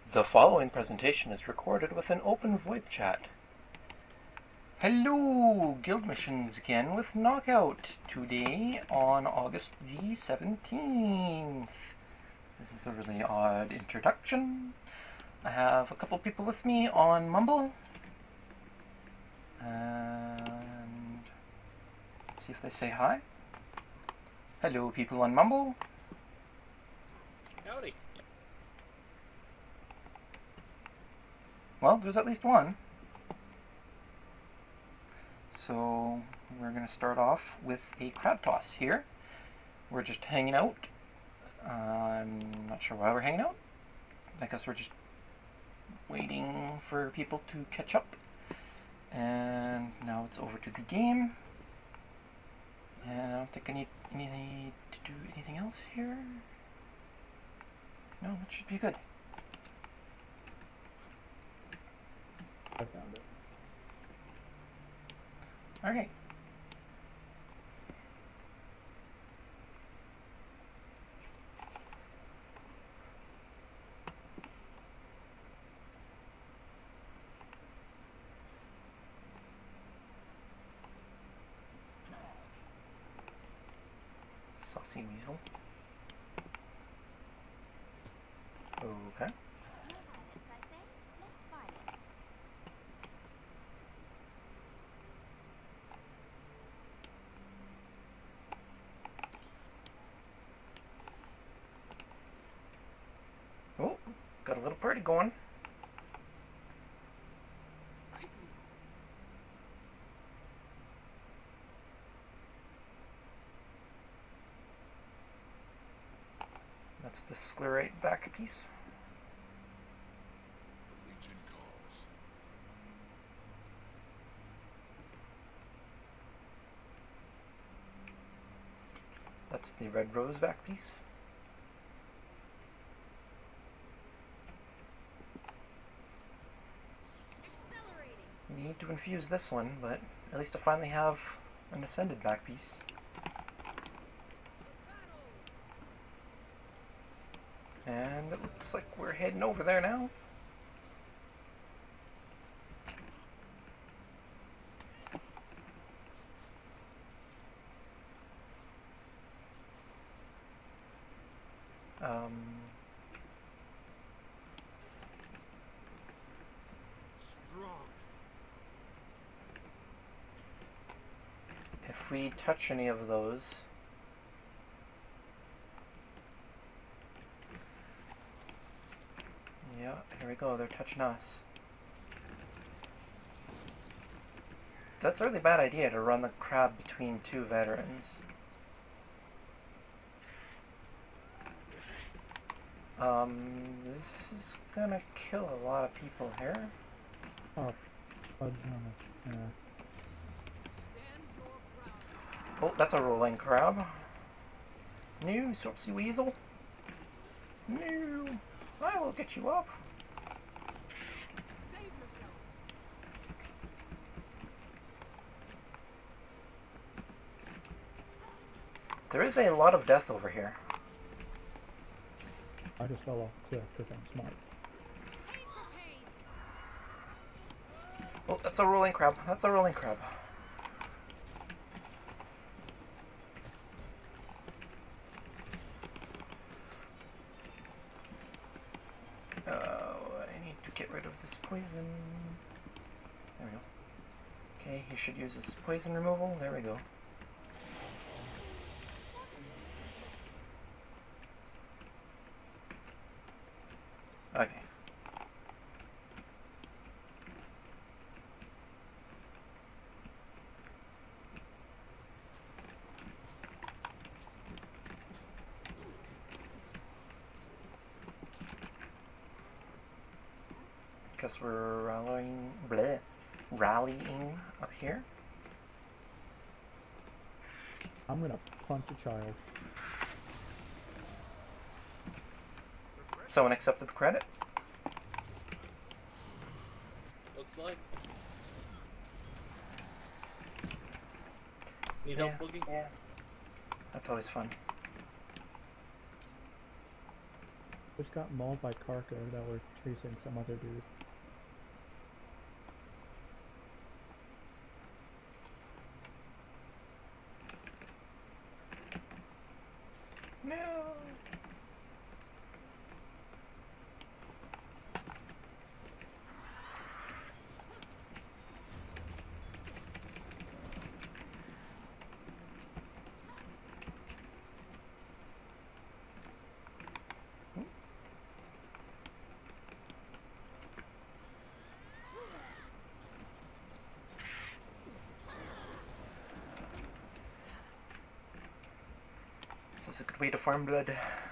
The following presentation is recorded with an open VoIP chat. Hello, Guild Missions again with Knockout, today on August the 17th. This is a really odd introduction. I have a couple people with me on Mumble. And let's see if they say hi. Hello, people on Mumble. Howdy. Well, there's at least one. So we're going to start off with a crab toss here. We're just hanging out. I'm not sure why we're hanging out. I guess we're just waiting for people to catch up. And now it's over to the game. And I don't think I need to do anything else here. No, that should be good. I found it. Alright. Saucy weasel. Okay. Oh, got a little party going. That's the sclerite back piece. That's the red rose back piece. We need to infuse this one, but at least I finally have an ascended back piece. And it looks like we're heading over there now. If we touch any of those, yeah, here we go, they're touching us. That's a really bad idea to run the crab between two veterans. This is gonna kill a lot of people here. Oh, fudge on it. Yeah. Oh, that's a rolling crab. No, Saucy Weasel. No, I will get you up. There is a lot of death over here. I just fell off the cliff because I'm smart. Oh, that's a rolling crab. That's a rolling crab. I need to get rid of this poison. There we go. Okay, he should use his poison removal. There we go. Okay. Guess we're rallying up here. I'm gonna punch a child. Someone accepted the credit. Looks like. Need help booking? Yeah. That's always fun. Just got mauled by Karka that were chasing some other dude. No. This is a good way to farm blood.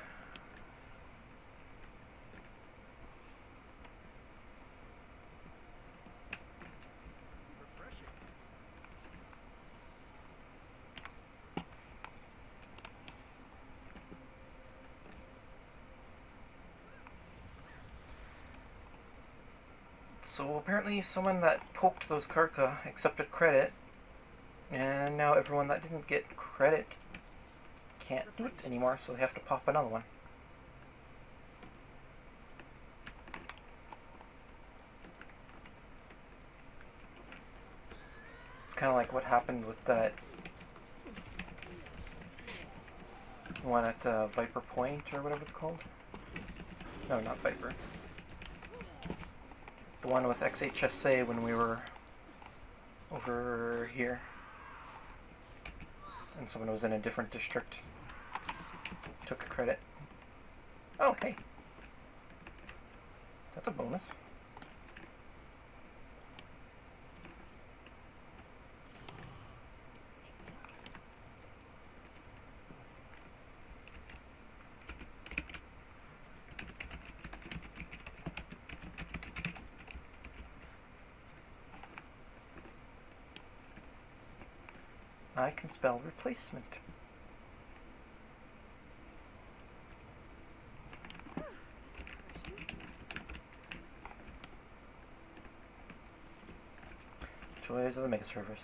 So apparently someone that poked those Karka accepted credit, and now everyone that didn't get credit can't do it anymore, so they have to pop another one. It's kind of like what happened with that one at Viper Point, or whatever it's called. No, not Viper. The one with XHSA when we were over here. And someone was in a different district. Took a credit. Oh, hey. That's a bonus. I can spell replacement. Joys of the mega servers.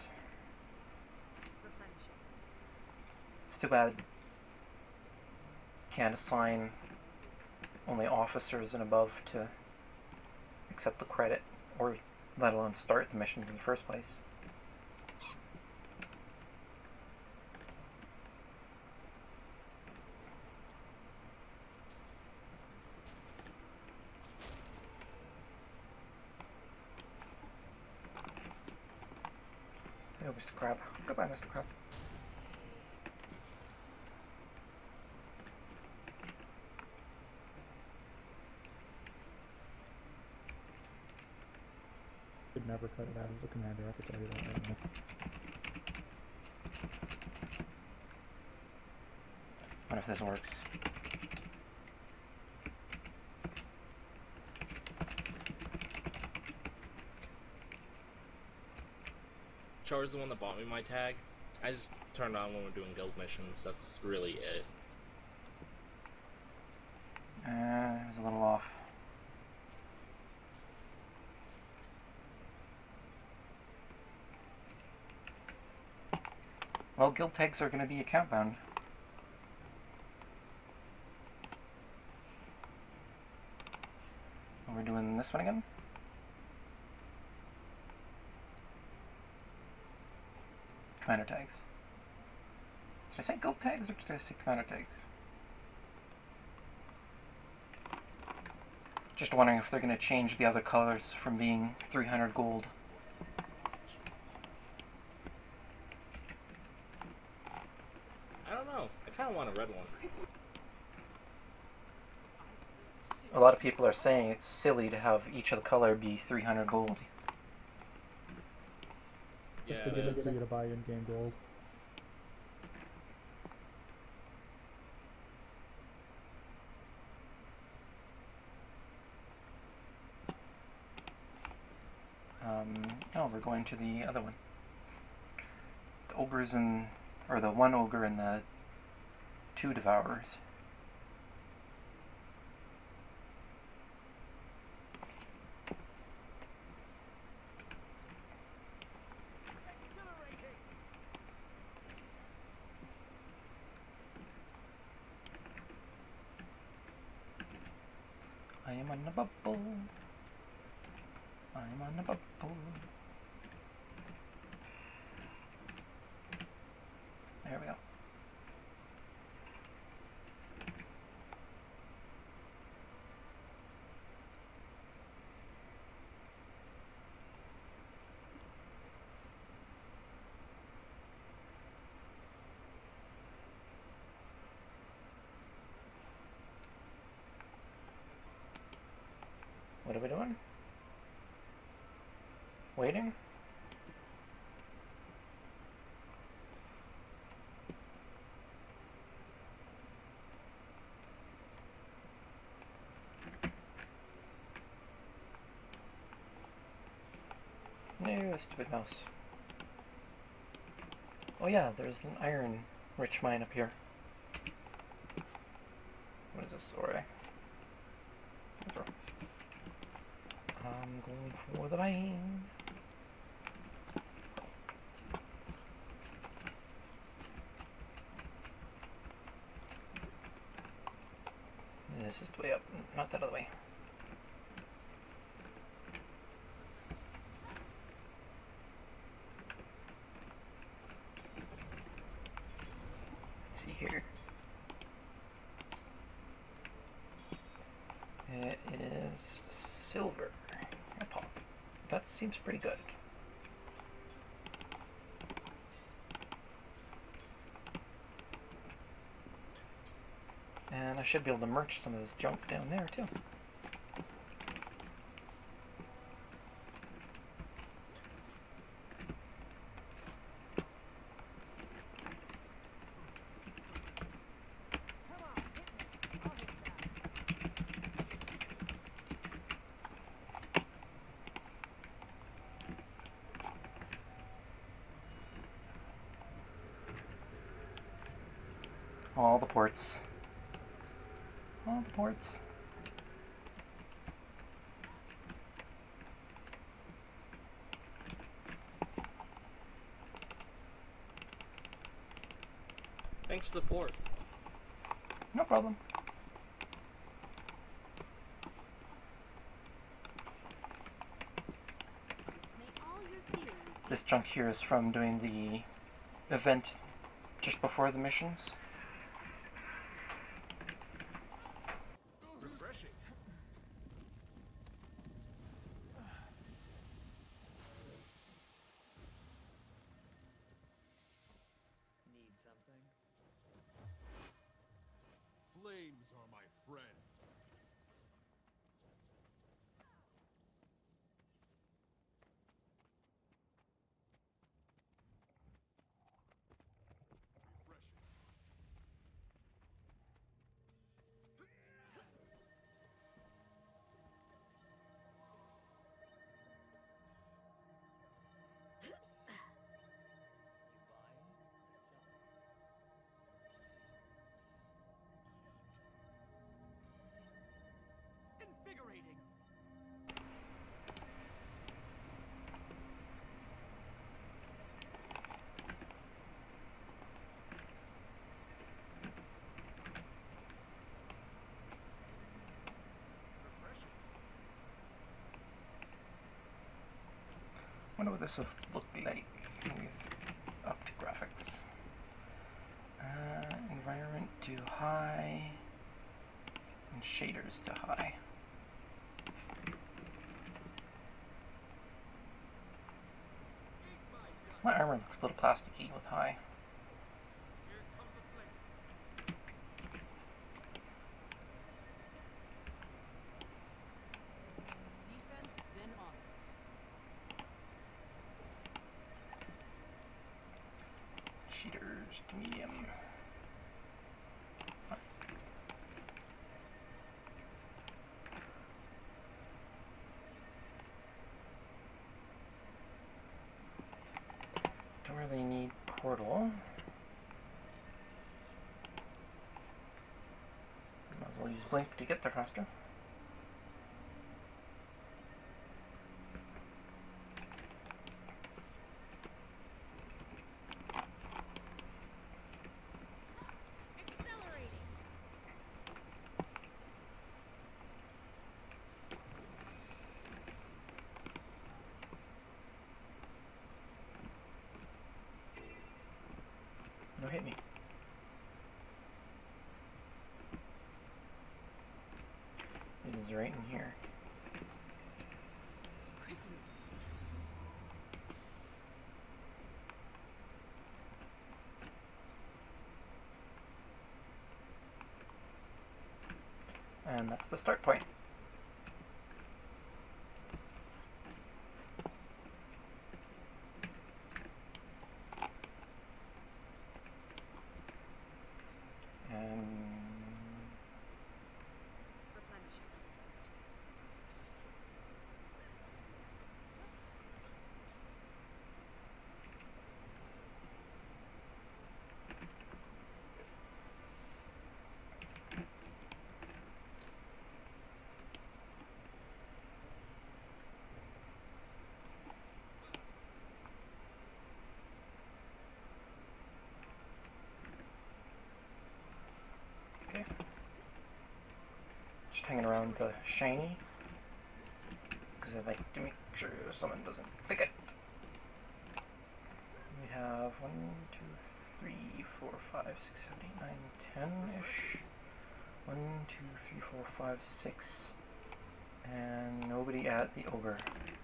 It's too bad can't assign only officers and above to accept the credit, or let alone start the missions in the first place. Hello, Mr. Crab. Goodbye, Mr. Crab. Could never cut it out as a commander, I could tell you that right now. What if this works? Char's the one that bought me my tag. I just turn it on when we're doing guild missions. That's really it. It was a little off. Well, guild tags are going to be account bound. We're doing this one again? Commander tags. Did I say guild tags or did I say commander tags? Just wondering if they're going to change the other colors from being 300 gold. I don't know. I kind of want a red one. A lot of people are saying it's silly to have each of the color be 300 gold. Yeah, Just to give it for you to buy in-game gold. No, we're going to the other one. The ogres and, or the one ogre and the two devourers. I am on the bubble. I'm on the bubble. There we go. What are we doing? Waiting? No, stupid mouse. Oh yeah, there's an iron-rich mine up here. What is this, Ore? I'm going for the mine. This is the way up, not that other way. Let's see here. It is silver. A pop. That seems pretty good. And I should be able to merge some of this junk down there too. All the ports. All the ports. Thanks for the port. No problem. This junk here is from doing the event just before the missions. Refreshing. Need something? Flames are my friend. Refreshing. You buying or selling? Invigorating. Refreshing. Wonder what this will look like with up to graphics. Environment to high and shaders to high. My armor looks a little plasticky with high. Here come the flames. Defense, then offense. Shaders to medium. Don't really need portal. Might as well use blink to get there faster. Accelerating. It is right in here. And that's the start point. And Replenishing. okay. Just hanging around the shiny. Because I like to make sure someone doesn't pick it. We have 1, 2, 3, 4, 5, 6, 7, 8, 9, 10-ish. 1, 2, 3, 4, 5, 6. And nobody at the ogre.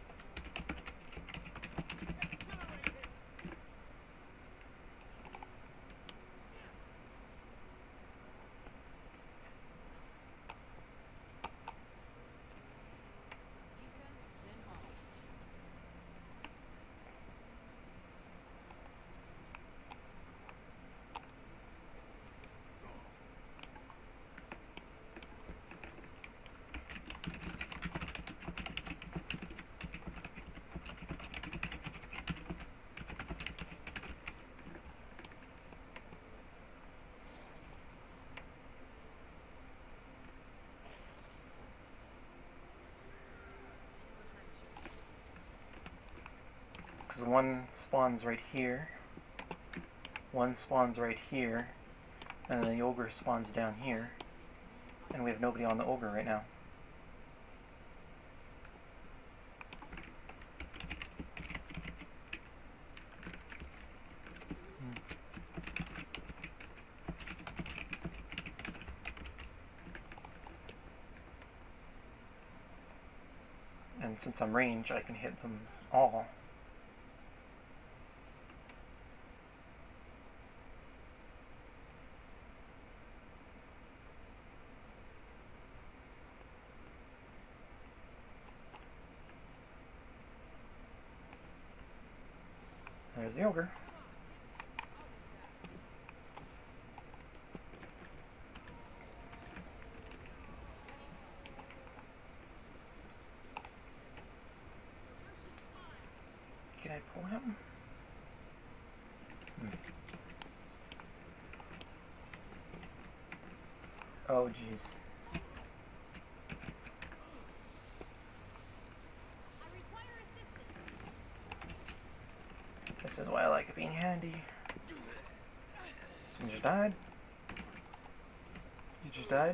Defense, then home. Because one spawns right here. One spawns right here. And then the ogre spawns down here. And we have nobody on the ogre right now. And since I'm range, I can hit them all. There's the ogre. Can I pull him? Oh, jeez. I require assistance. This is why I like it being handy. Someone just died. You just died.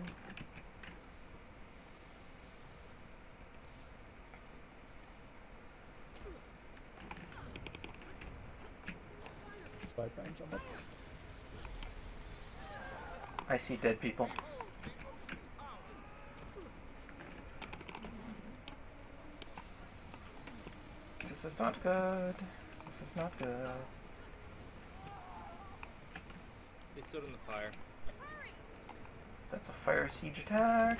But I'm jumping. I see dead people. This is not good. This is not good. They stood in the fire. That's a fire siege attack.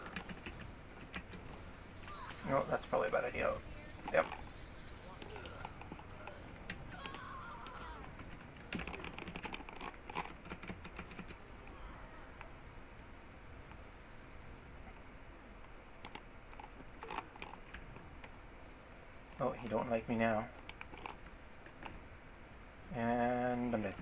No, that's probably a bad idea. Yep. Oh, he don't like me now. And I'm dead.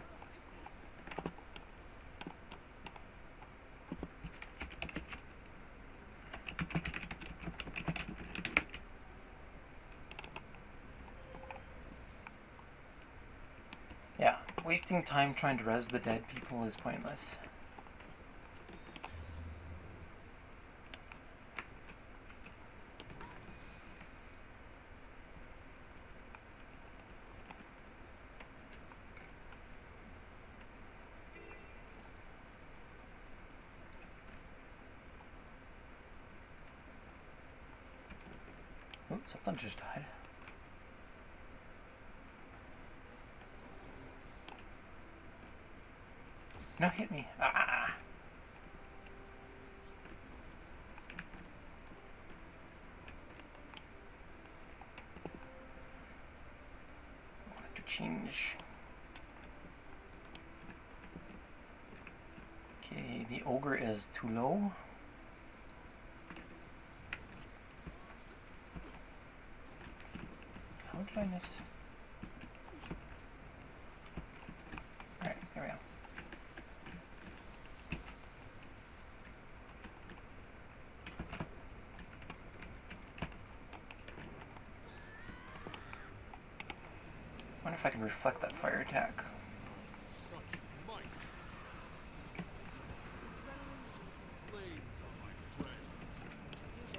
Yeah, wasting time trying to res the dead people is pointless. Oh, something just died. No, hit me. Ah! I wanted to change. Okay, the ogre is too low. How did I miss? Alright, there we go. I wonder if I can reflect that fire attack. Such might. Flames are my friend. Let's do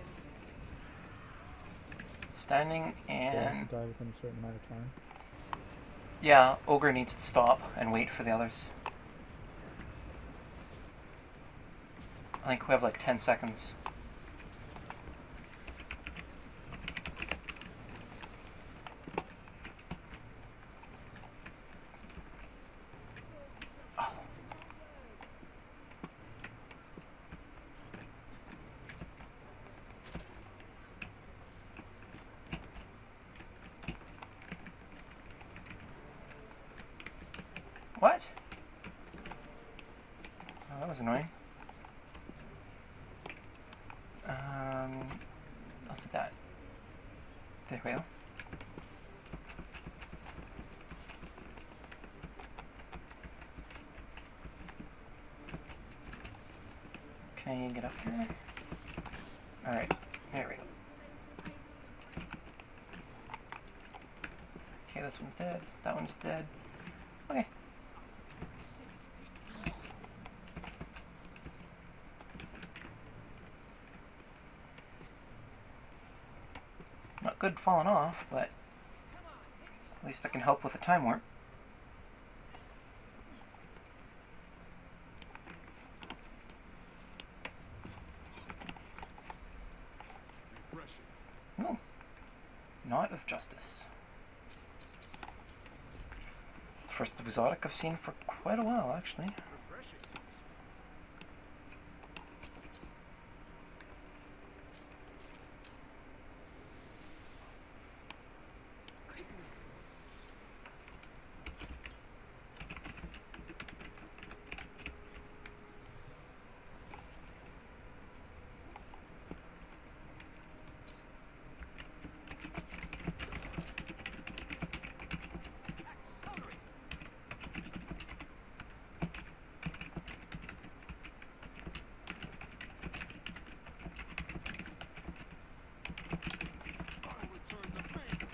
this. Standing They have and... to die within a certain amount of time. Yeah, ogre needs to stop and wait for the others. I think we have like 10 seconds. Oh. What? Oh, that was annoying. I'll do that. There we go. Can I get up here? Alright, there we go. Okay, this one's dead. That one's dead. Okay. Not good falling off, but at least I can help with the time warp. Refreshing. No. Knot of Justice. It's the first exotic I've seen for quite a while, actually. Refreshing. Accelerate. I'll return the favor.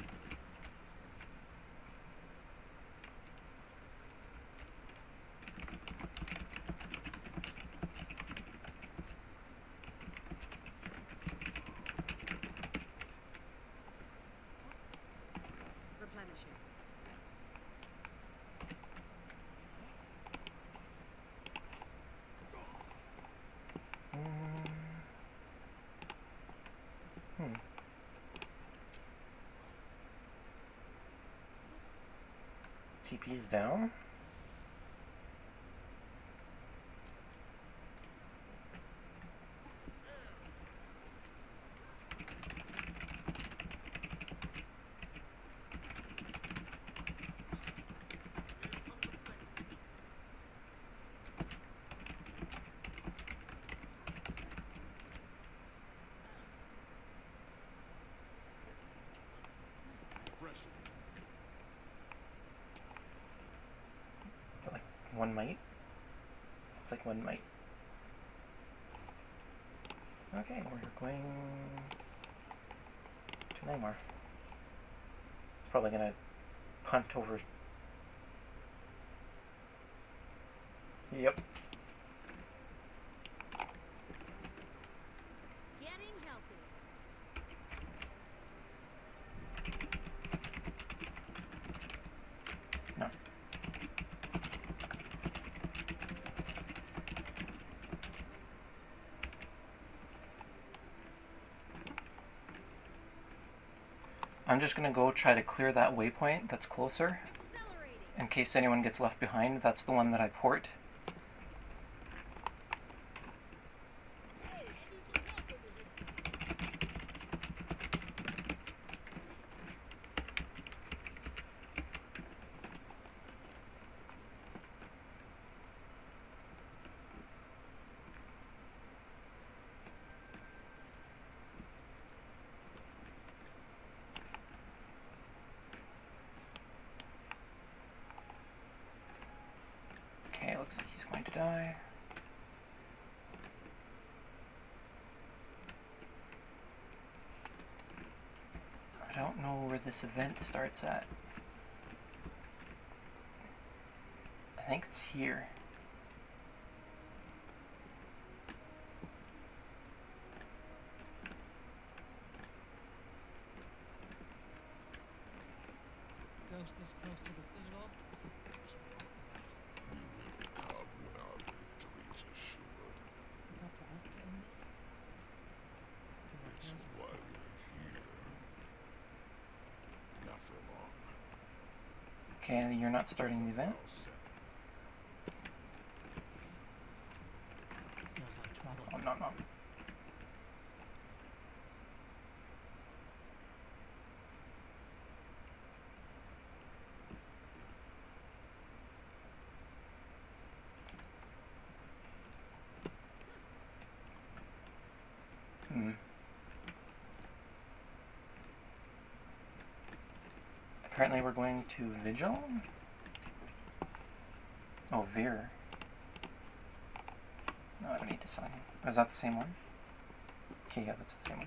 Replenishing. Hmm. TP's down. Refreshing. Is it like one might? It's like one might. Okay, we're going to Neymar. It's probably gonna punt over. Yep. Getting healthy. No. I'm just gonna go try to clear that waypoint that's closer. Accelerating. In case anyone gets left behind, that's the one that I port. Hey, I need some help over here. Okay, looks like he's going to die. I don't know where this event starts at. I think it's here. Ghost this close to the Citadel? It's up to us to end this? Who cares what Not for long. Okay, you're not starting the event. All set. smells like trouble? Oh, no, no. Apparently we're going to Vigil? Oh, Veer. No, I don't need to sign him. Oh, is that the same one? Okay, yeah, that's the same one.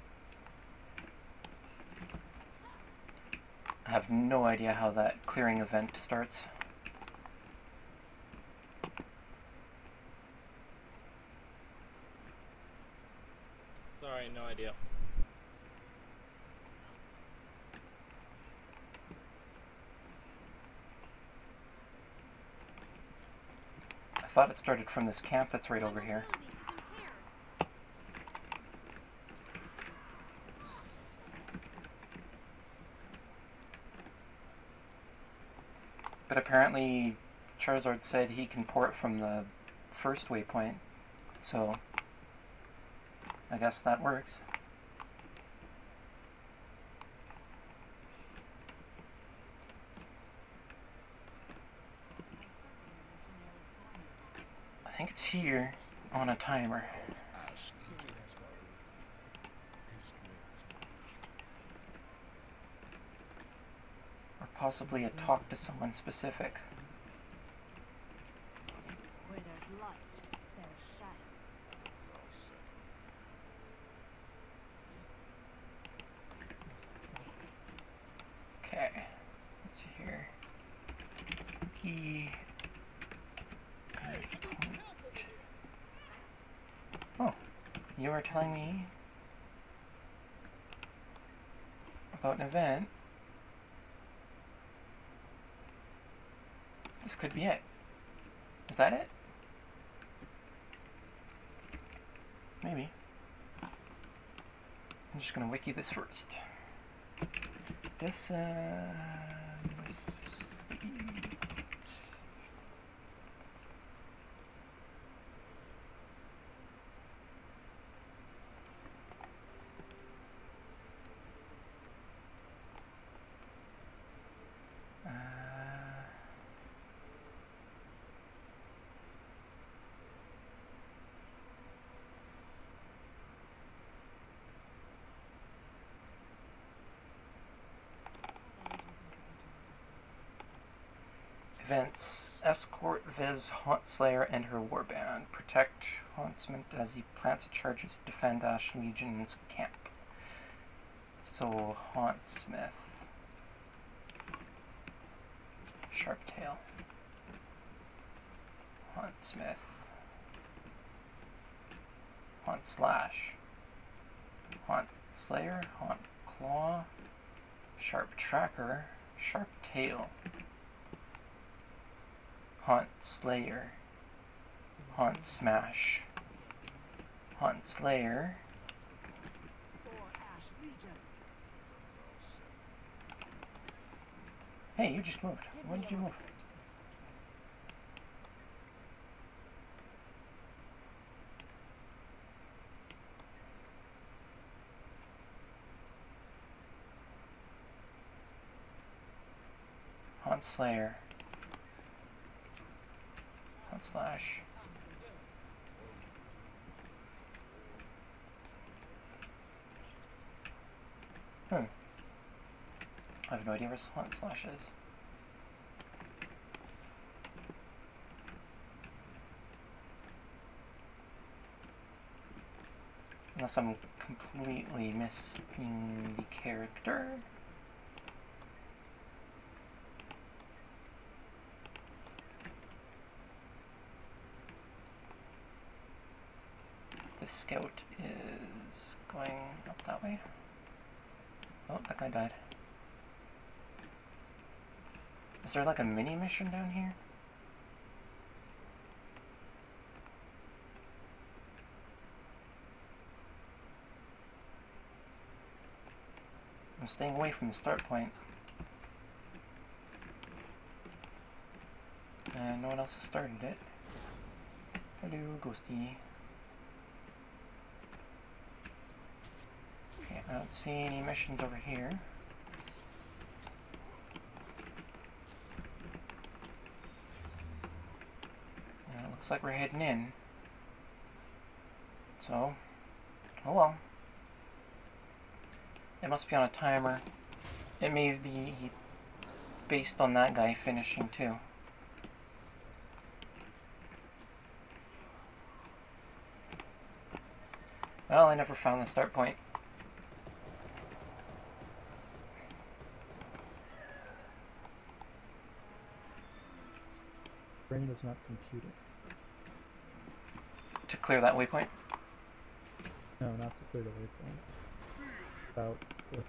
I have no idea how that clearing event starts. Sorry, no idea. I thought it started from this camp that's right over here. Mobility is impaired. But apparently Charizard said he can port from the first waypoint, so I guess that works. I think it's here on a timer. Or possibly a talk to someone specific. Where there's light, there's shadow. Okay, let's see here. Oh, you were telling me about an event. This could be it. Is that it? Maybe. I'm just gonna wiki this first. Events. Escort Viz Haunt Slayer and her warband. Protect Hauntsmith as he plants charges to defend Ash Legion's camp. So, Hauntsmith. Sharptail. Hauntsmith. Haunt Slash. Haunt Slayer. Haunt Claw. Sharp Tracker. Sharp Tail. Haunt Slayer. Haunt Smash. Haunt Slayer. For Ash Legion. Hey, you just moved. Give When me did you a move? report, Mr. Hunt Slayer. Hunt Slash. Hmm. I have no idea where Hunt Slash is. Unless I'm completely missing the character. The scout is going up that way. Oh, that guy died. Is there like a mini mission down here? I'm staying away from the start point. And no one else has started it. Hello, Ghosty. Okay, I don't see any missions over here. And it looks like we're heading in. So, oh well. It must be on a timer. It may be based on that guy finishing too. Well, I never found the start point. Brain does not compute it. To clear that waypoint? No, not to clear the waypoint. About what?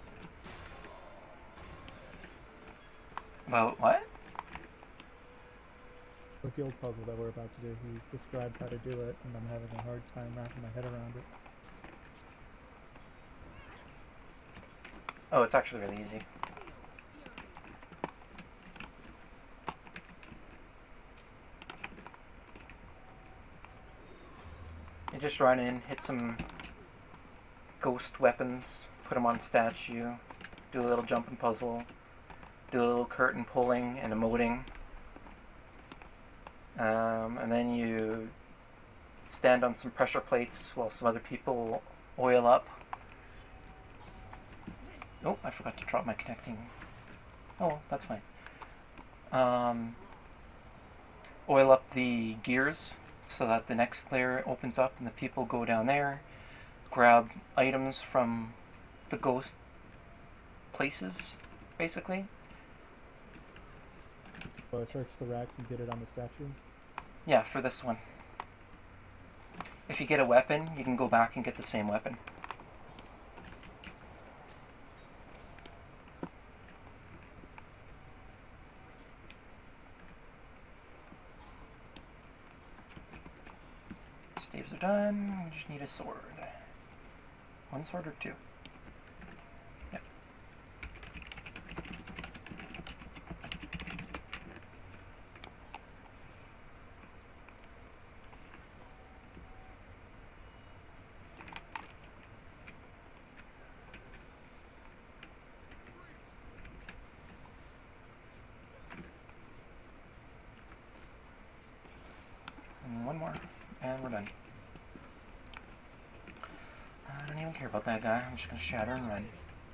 About what? The guild puzzle that we're about to do. He described how to do it, and I'm having a hard time wrapping my head around it. Oh, it's actually really easy. You just run in, hit some ghost weapons, put them on statue, do a little jumping puzzle, do a little curtain pulling and emoting, and then you stand on some pressure plates while some other people oil up. Oh, I forgot to drop my connecting. Oh, that's fine. Oil up the gears so that the next layer opens up and the people go down there, grab items from the ghost places, basically. So I search the racks and get it on the statue. Yeah, for this one. If you get a weapon, you can go back and get the same weapon. Staves are done. We just need a sword. One sword or two? Yep. And one more, and we're done. I don't even care about that guy. I'm just gonna shatter and run.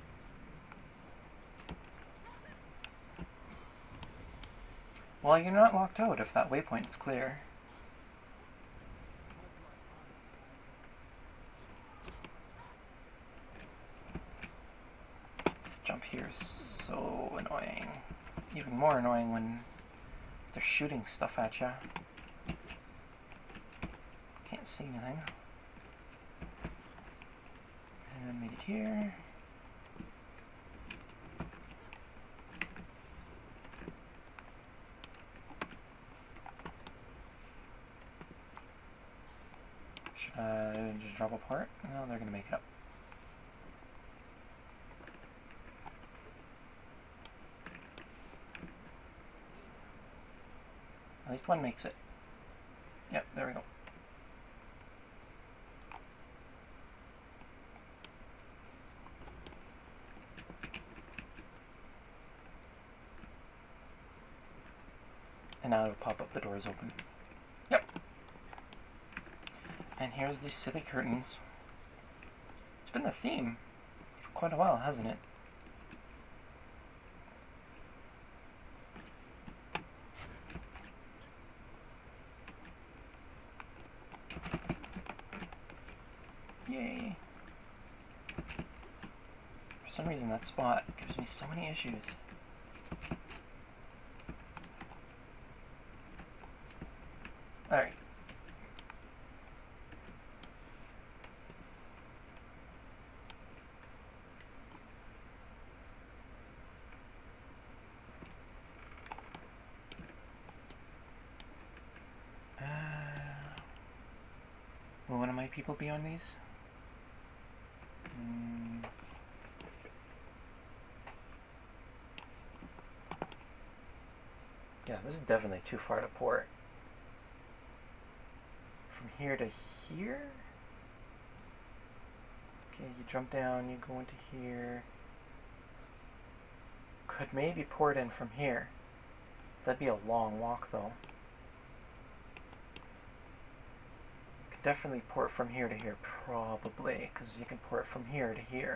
Well, you're not locked out if that waypoint is clear. This jump here is so annoying. Even more annoying when they're shooting stuff at you. Can't see anything. And made it here. Should I just drop a part? No, they're gonna make it up. least one makes it. Yep, there we go. And now it'll pop up the doors open. Yep. And here's the silly curtains. It's been the theme for quite a while, hasn't it? Yay. For some reason that spot gives me so many issues. Alright. Will one of my people be on these? Yeah, this is definitely too far to port. From here to here? Okay, you jump down, you go into here. Could maybe port in from here. That'd be a long walk though. Could definitely port from here to here, probably, because you can port from here to here.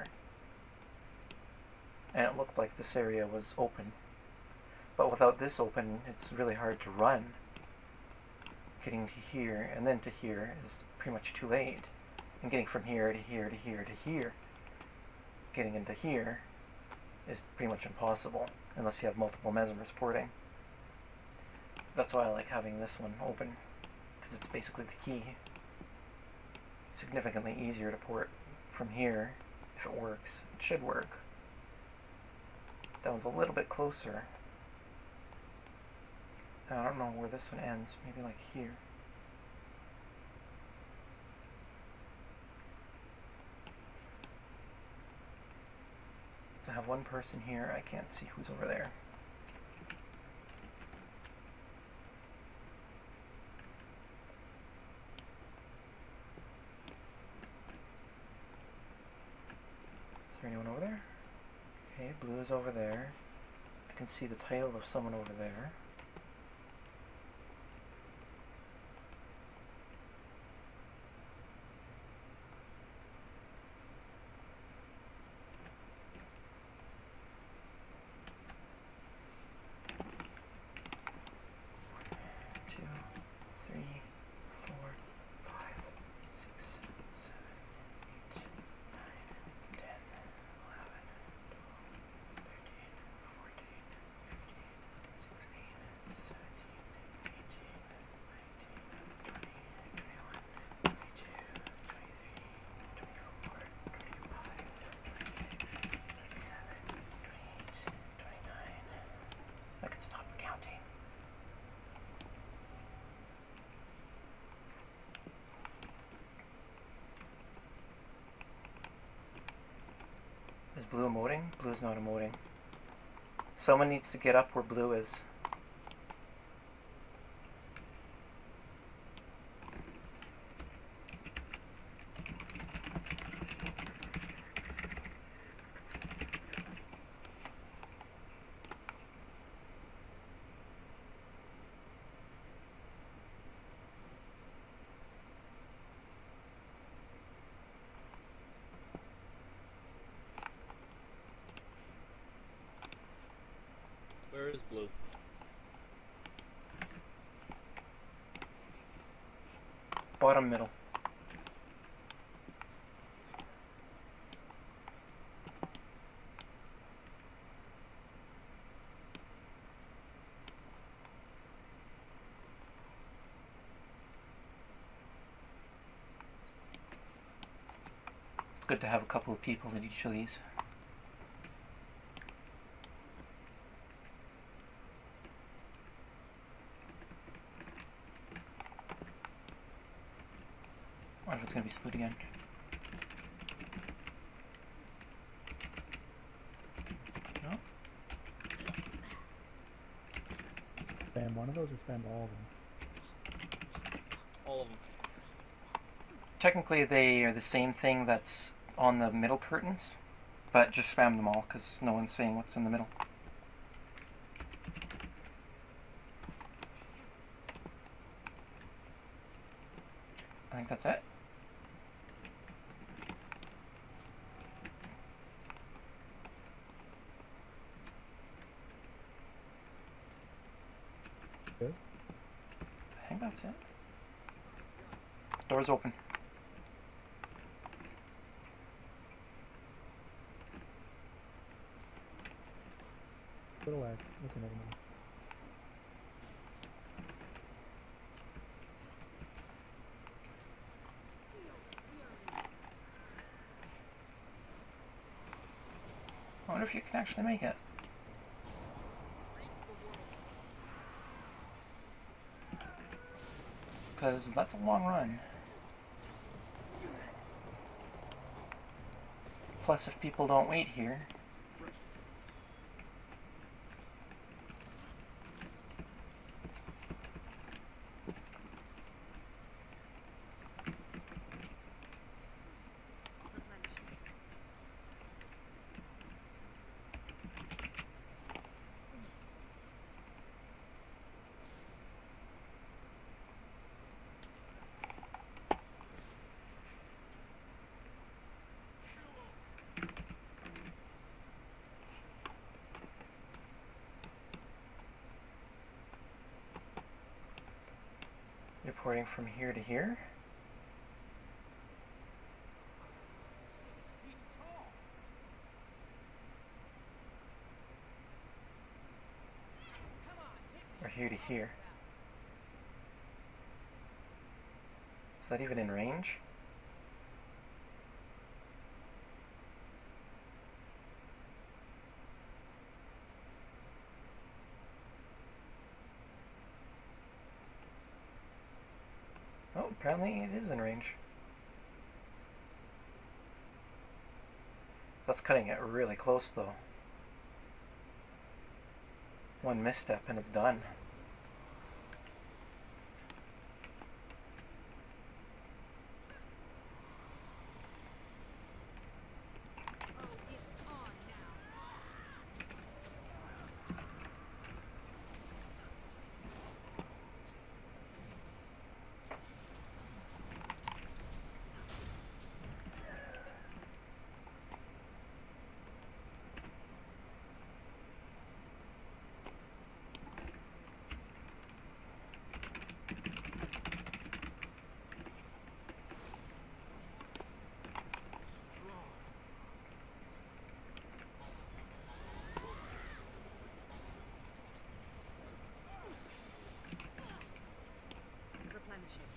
And it looked like this area was open. But without this open, it's really hard to run. Getting to here and then to here is pretty much too late. And getting from here to here to here to here, getting into here, is pretty much impossible unless you have multiple mesmers porting. That's why I like having this one open, because it's basically the key. Significantly easier to port from here if it works. It should work. That one's a little bit closer. I don't know where this one ends. Maybe like here. So I have one person here. I can't see who's over there. Is there anyone over there? Okay, blue is over there. I can see the tail of someone over there. Is blue emoting? Blue is not emoting. Someone needs to get up where blue is. Where is blue? Bottom middle. It's good to have a couple of people in each of these. I wonder if it's going to be slewed again. No? Bam. one of those or spam all of them? All of them. Technically, they are the same thing that's on the middle curtains, but just spam them all because no one's saying what's in the middle. I think that's it. Good. I think that's it. Doors open. Little lag. Okay, never mind. I wonder if you can actually make it. Because that's a long run. Plus, if people don't wait here... Reporting from here to here. 6 feet tall. Come on, hit me. Or here to here. Is that even in range? Oh, apparently it is in range. That's cutting it really close though. One misstep and it's done. Oh, it's on now. Strong. Replenishing.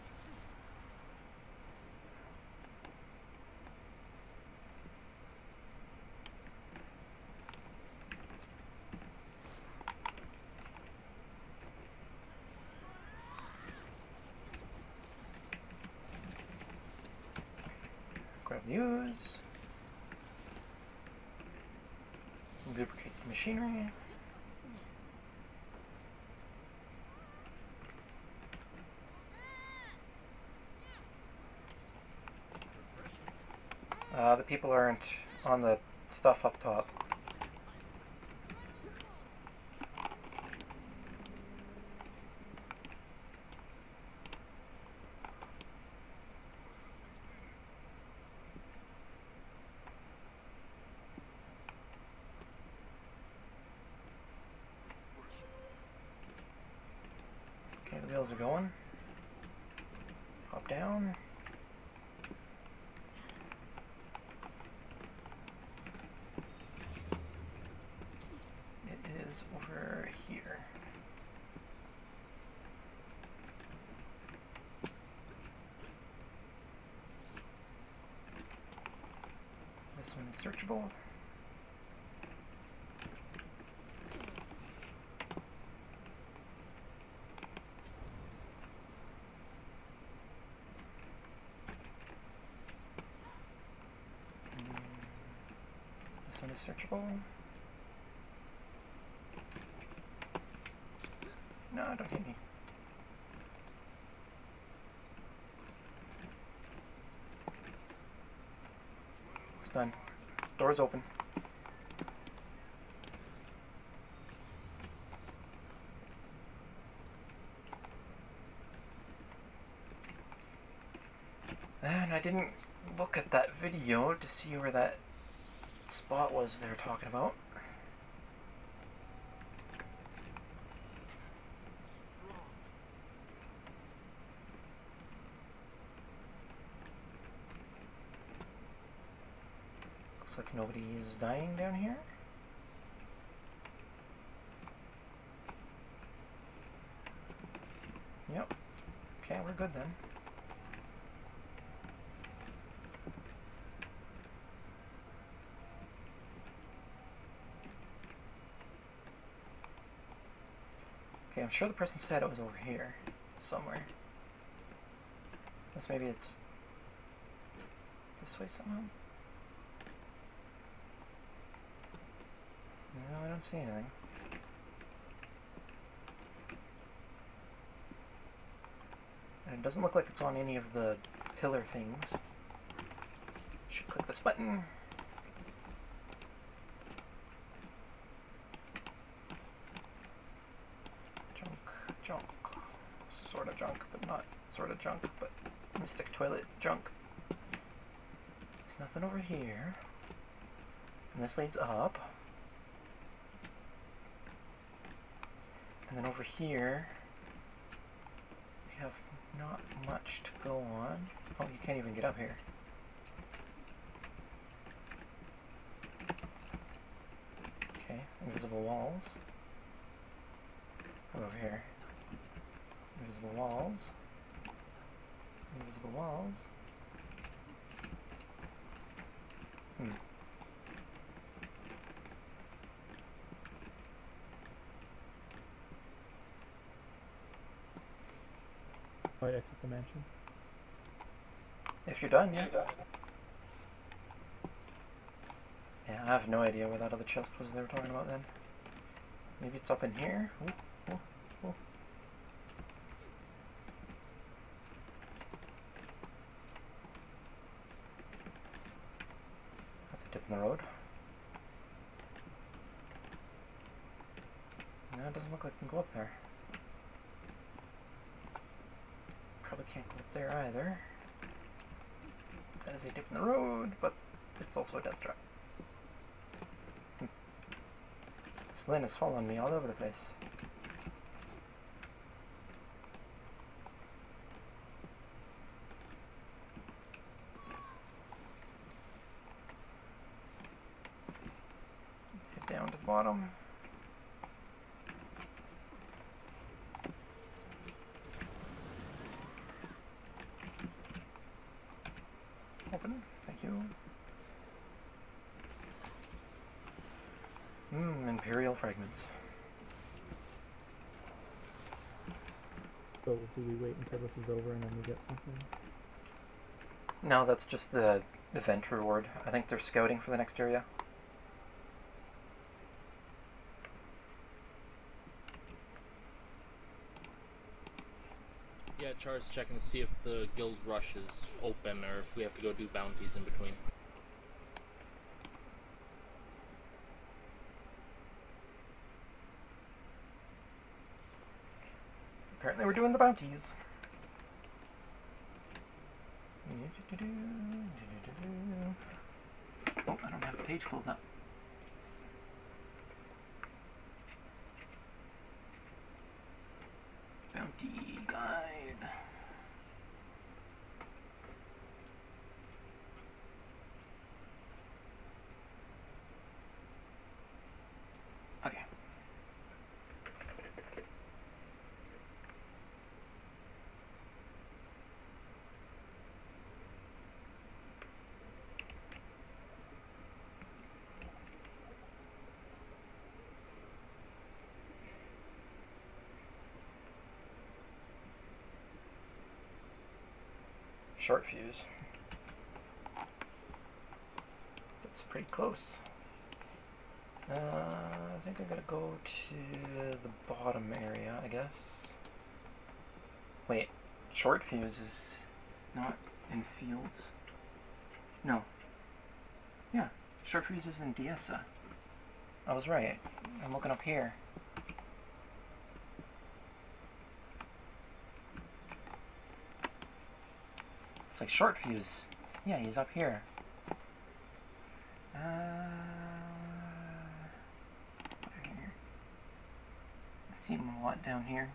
Grab the ooze. Lubricate the machinery. The people aren't on the stuff up top. Okay, the wheels are going. Hop down. It is over here. This one is searchable. This one is searchable. No, don't hit me. It's done. Door's open. And I didn't look at that video to see where that spot was they were talking about. Looks like nobody is dying down here. Yep. Okay, we're good then. Okay, I'm sure the person said it was over here somewhere. Unless maybe it's this way somehow. No, I don't see anything. And it doesn't look like it's on any of the pillar things. Should click this button. Junk. Sort of junk, but not sort of junk, but mystic toilet junk. There's nothing over here. And this leads up. And then over here, we have not much to go on. Oh, you can't even get up here. Okay, invisible walls. Over here. Invisible walls. Invisible walls. I exit the mansion. If you're done, yeah. Yeah, I have no idea where that other chest was they were talking about then. Maybe it's up in here? Ooh, ooh, ooh. That's a dip in the road. No, it doesn't look like we can go up there. Probably can't go up there either. That is a dip in the road, but it's also a death trap. This Lynn is following me all over the place. Head down to the bottom. Open. Thank you. Imperial fragments. So do we wait until this is over and then we get something? No, that's just the event reward. I think they're scouting for the next area. Yeah, Char's checking to see if the guild rush is open or if we have to go do bounties in between. Apparently we're doing the bounties. Oh, I don't have the page pulled up. Bounty guide. Okay. Short fuse. That's pretty close. I think I'm gonna go to the bottom area, I guess. Wait, short fuse is not in fields. No. Yeah, short fuse is in Diesa. I was right. I'm looking up here. It's like short fuse. Yeah, he's up here. I see him a lot down here.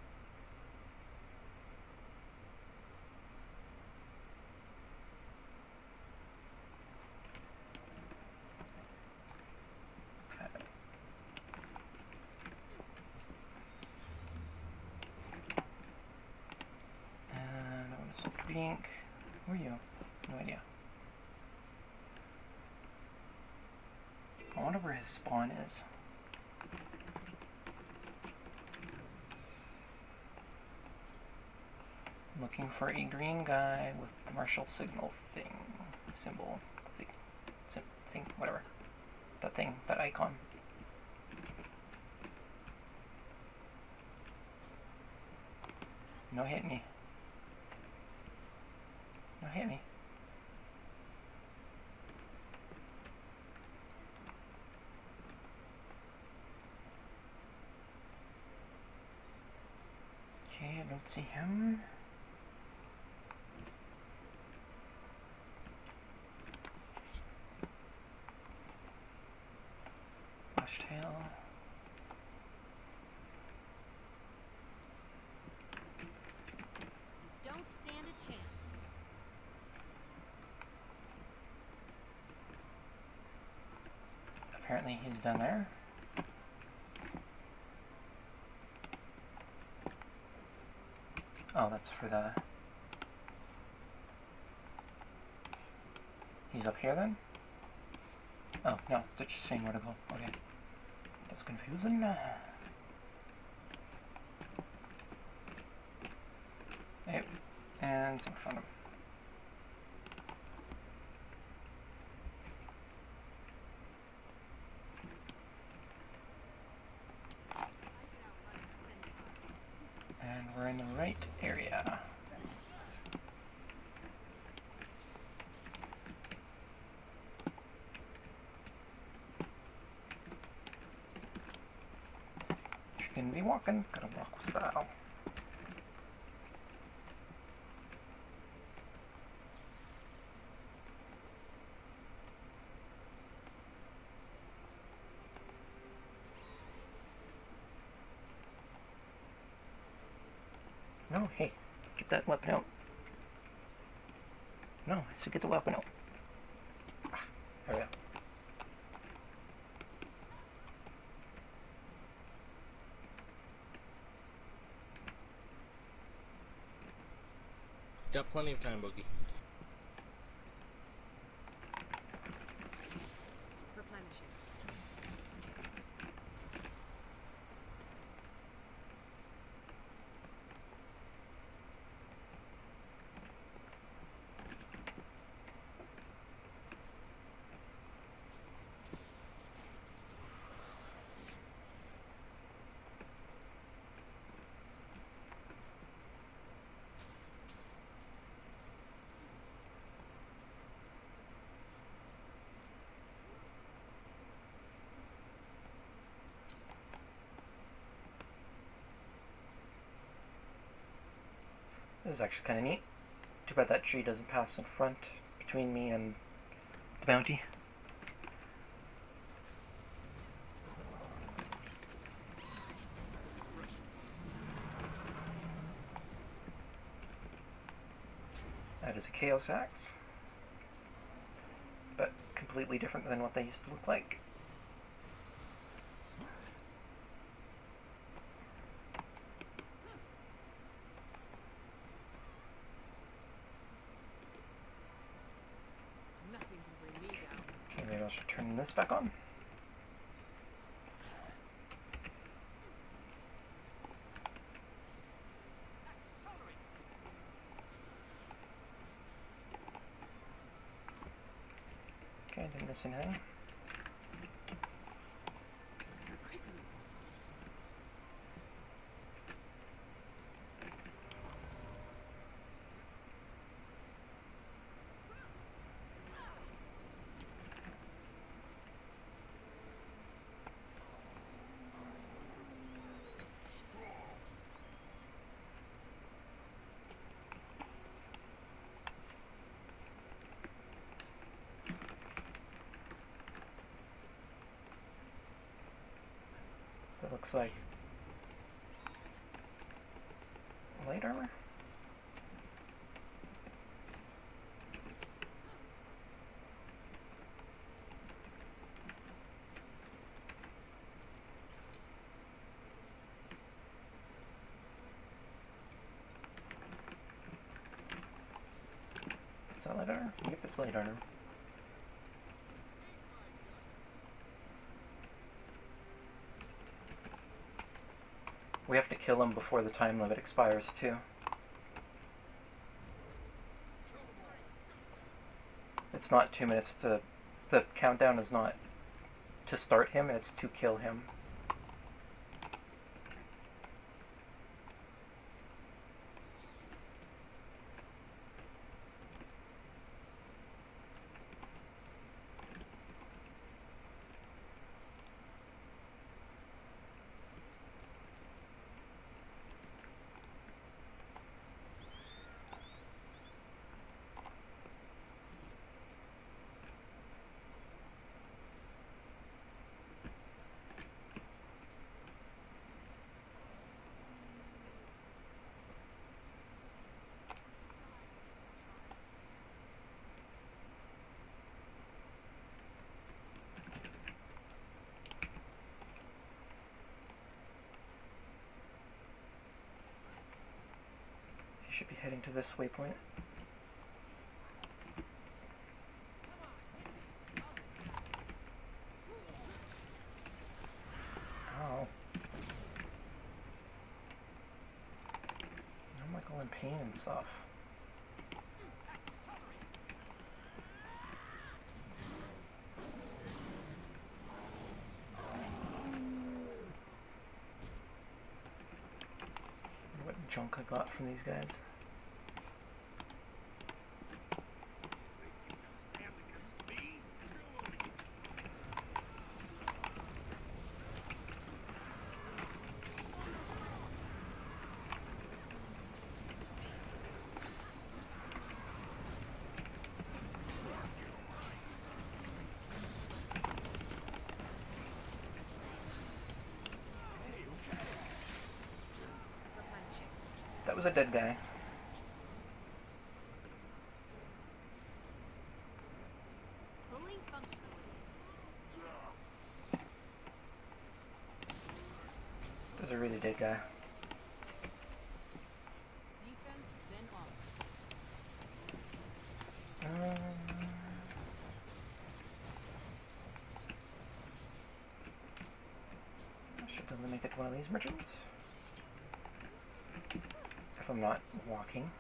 Okay. And I want to switch to Bink. Who are you? No idea. I wonder where his spawn is. Looking for a green guy with the martial signal thing. Symbol. Thing, whatever. That thing, that icon. No hit me. No hit me. Okay, I don't see him. Tail. Don't stand a chance. Apparently he's down there. Oh, that's for the... He's up here then? Oh, no, they're just saying where to go. Okay. That's confusing. Yep. And it's in front of him. And we're in the right area. If you're gonna be walking, gotta walk with style. No, hey, get that weapon out. No, I said get the weapon out. Ah, there we go. Got plenty of time, Boogie. Replenishing. This is actually kind of neat. Too bad that tree doesn't pass in front between me and the bounty. That is a Chaos Axe, but completely different than what they used to look like. Nothing can bring me down. Okay, maybe I should turn this back on. Okay, didn't miss anything. looks like. Light armor? Is that light armor? Yep, it's light armor. We have to kill him before the time limit expires, too. It's not 2 minutes to... The countdown is not to start him, it's to kill him. Should be heading to this waypoint. Ow. I'm like all in pain and stuff. What junk I got from these guys. That was a dead guy. Fully functional. That was a really dead guy. Defense, then off. I should be able to make it to one of these merchants. If I'm not walking.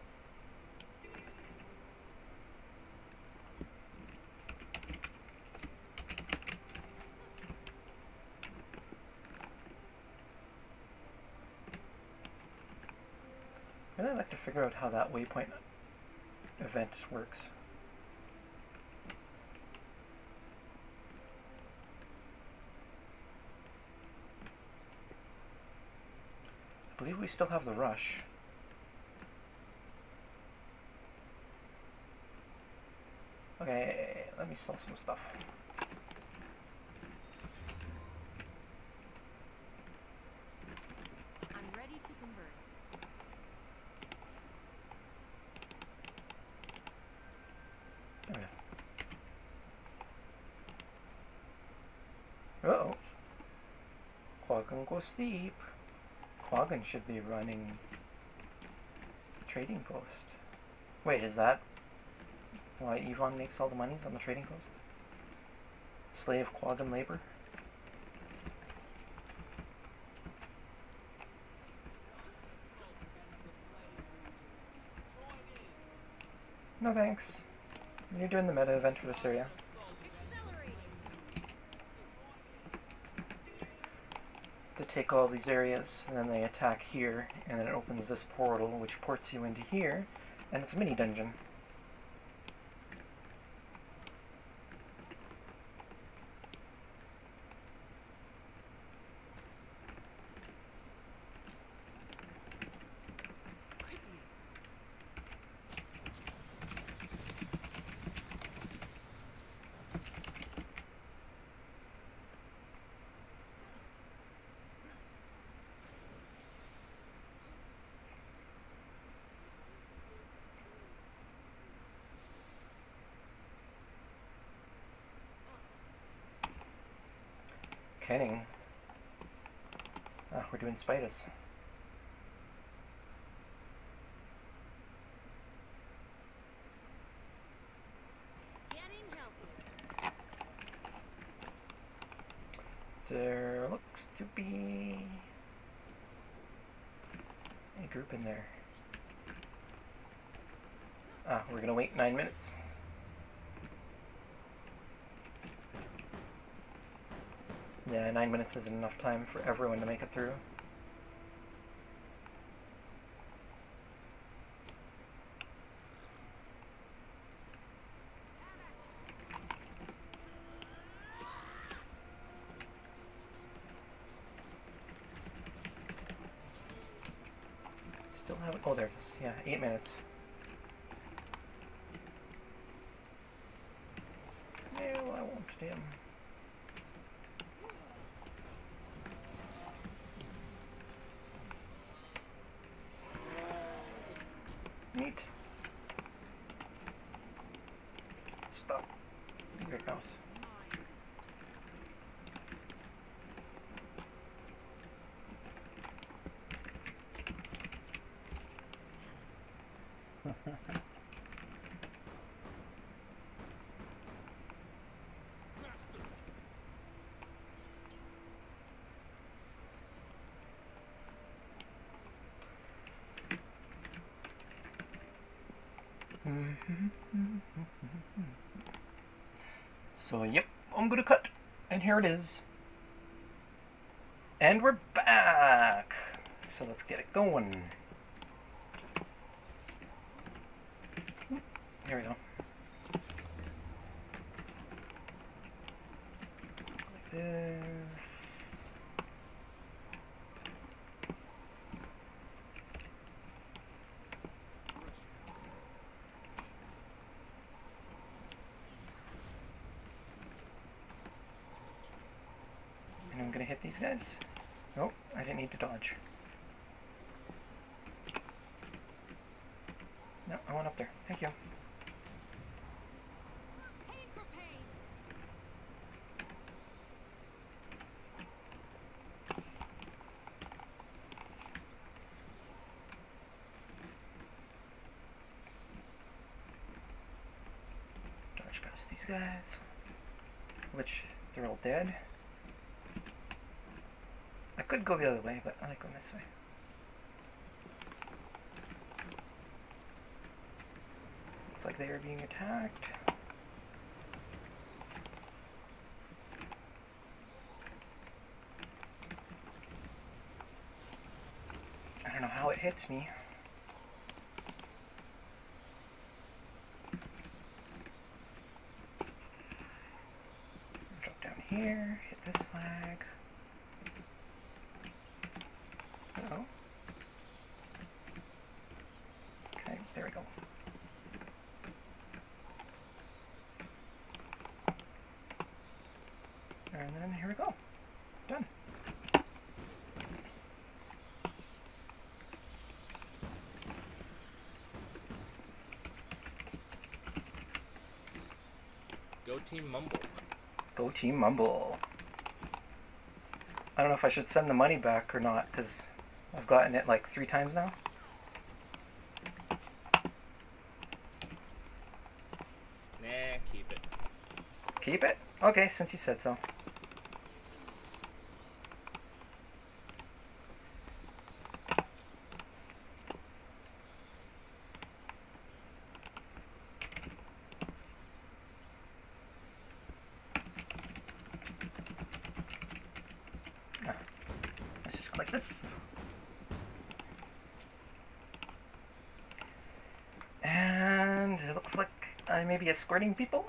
I'd really like to figure out how that waypoint event works. I believe we still have the rush. Okay, let me sell some stuff. I'm ready to converse. Okay. Uh-oh. Quaggan go steep. Quaggan should be running trading post. Wait, is that why Yvonne makes all the monies on the trading post? Slave Quaggan labor? No thanks. You're doing the meta event for this area. Accelerating. To take all these areas, and then they attack here, and then it opens this portal, which ports you into here, and it's a mini dungeon. Kenning. Ah, we're doing spiders. Getting healthier. There looks to be a group in there. Ah, we're gonna wait 9 minutes. Yeah, 9 minutes isn't enough time for everyone to make it through. Still haven't. Oh, there it is. Yeah, 8 minutes. No, I won't dim. Neat. Stop. Great mouse. So, yep, I'm gonna cut. And here it is. And we're back! So let's get it going. Here we go. Like this. And I'm gonna hit these guys. Nope, I didn't need to dodge. No, I went up there. Thank you. Pain for pain. Dodge past these guys. Which, they're all dead. I could go the other way, but I like going this way. Looks like they are being attacked. I don't know how it hits me. Drop down here, hit this flag. Uh-oh. Okay, there we go. And then here we go. Done. Go Team Mumble. Go Team Mumble. I don't know if I should send the money back or not, because I've gotten it like 3 times now. Nah, keep it. Keep it? Okay, since you said so. Ah, let's just click this. And it looks like I may be escorting people.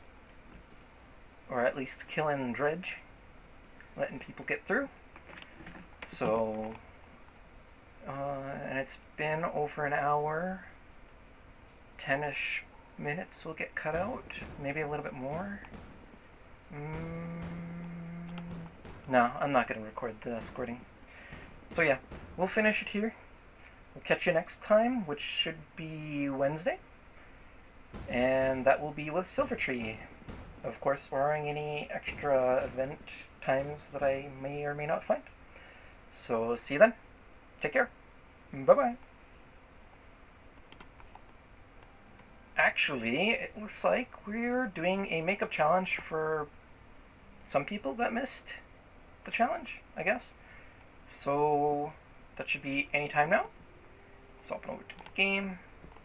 Or at least killing Dredge. Letting people get through. So, and it's been over an hour. 10-ish minutes will get cut out. Maybe a little bit more. No, I'm not going to record the escorting. So yeah, we'll finish it here. We'll catch you next time, which should be Wednesday. And that will be with Silvertree. of course, barring any extra event times that I may or may not find. So, see you then. Take care. Bye-bye. Actually, it looks like we're doing a makeup challenge for some people that missed the challenge, I guess. So, that should be any time now. So, open over to the game.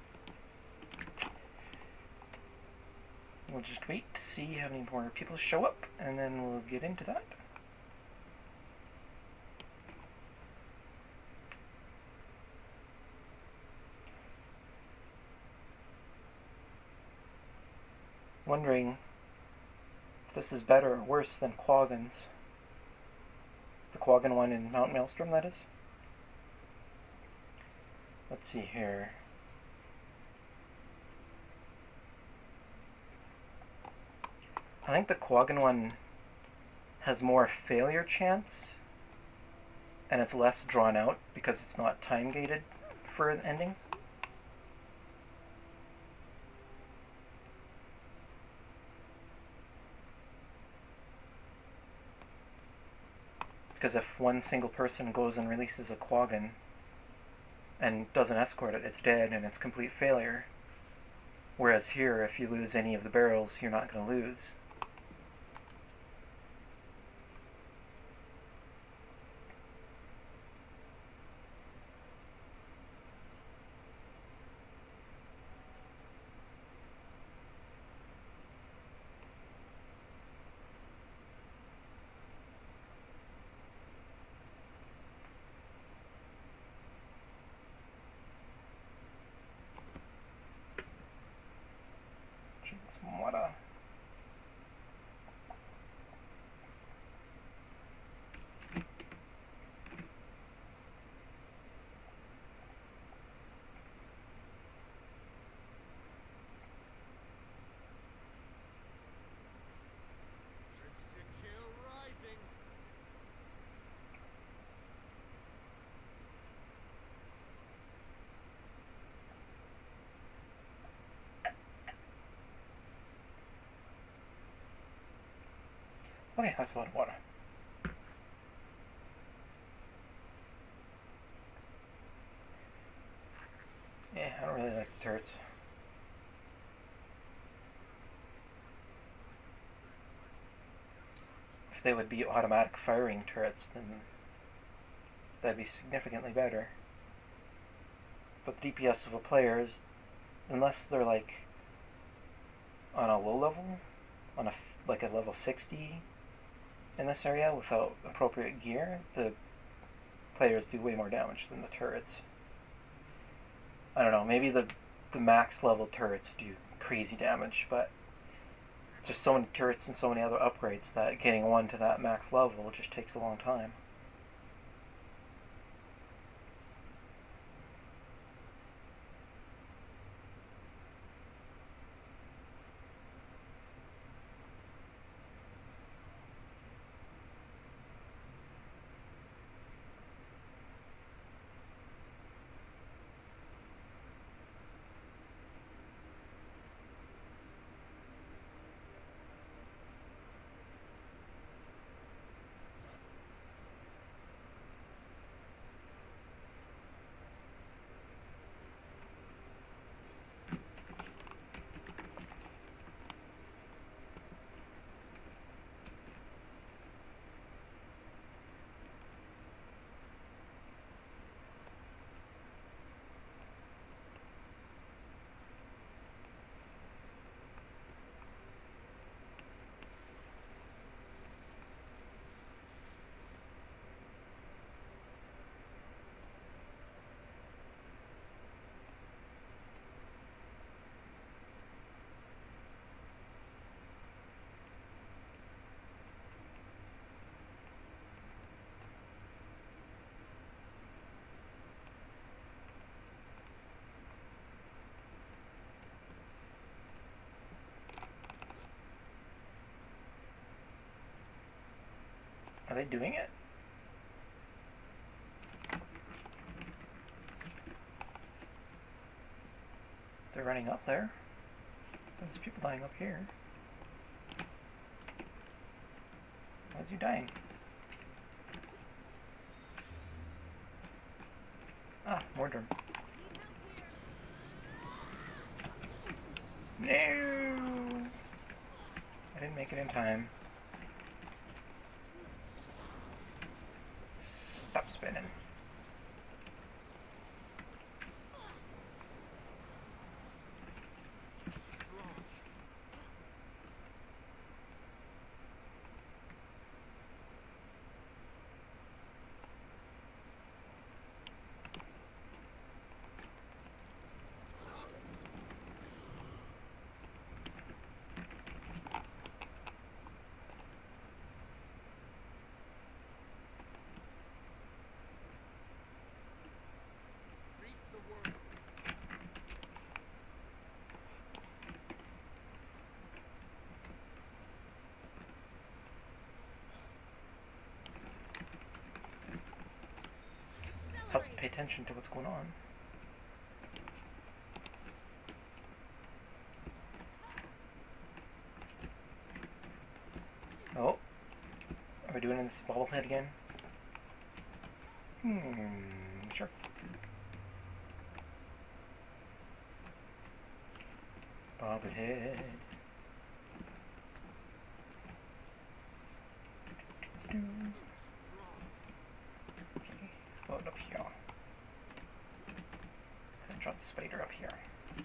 We'll just wait to see how many more people show up, and then we'll get into that. Wondering if this is better or worse than Quaggan's. The Quaggan one in Mount Maelstrom, that is. Let's see here. I think the Quaggan one has more failure chance, and it's less drawn out because it's not time gated for an ending. Because if one single person goes and releases a Quaggan and doesn't escort it, it's dead and it's complete failure. Whereas here, if you lose any of the barrels, you're not going to lose. Drink some water. Trips to kill rising. Okay, that's a lot of water. Yeah, I don't really like the turrets. If they would be automatic firing turrets, then that'd be significantly better. But the DPS of a player is, unless they're like on a low level, on a like a level 60 in this area without appropriate gear, the players do way more damage than the turrets. I don't know, maybe the max level turrets do crazy damage, but there's so many turrets and so many other upgrades that getting one to that max level just takes a long time. Are they doing it? They're running up there. There's people dying up here. is you dying? Ah, Mordor. No! I didn't make it in time. Stop spinning. Reap the world. Helps to pay attention to what's going on. Oh. Are we doing this bobblehead again? Sure. Bobblehead. Okay, load up here. Gonna drop the spider up here.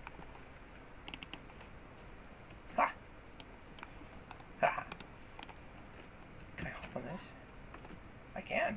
Ha! Ha! Can I hop on this? I can.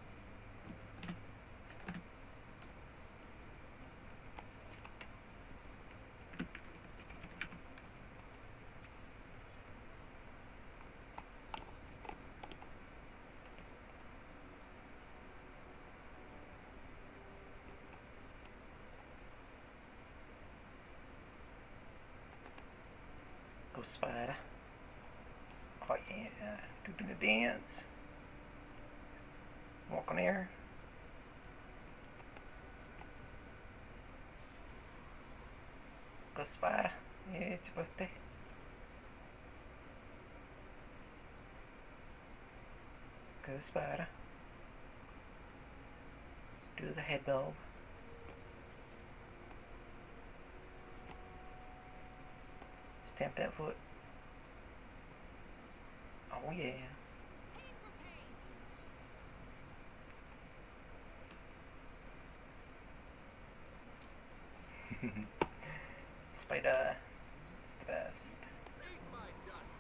Go spider. Oh yeah, doing the dance. Walk on air. Go spider. Yeah, it's your birthday. Go spider. Do the head bob. Stamp that foot. Oh yeah. Spider. It's the best. Raid my dust.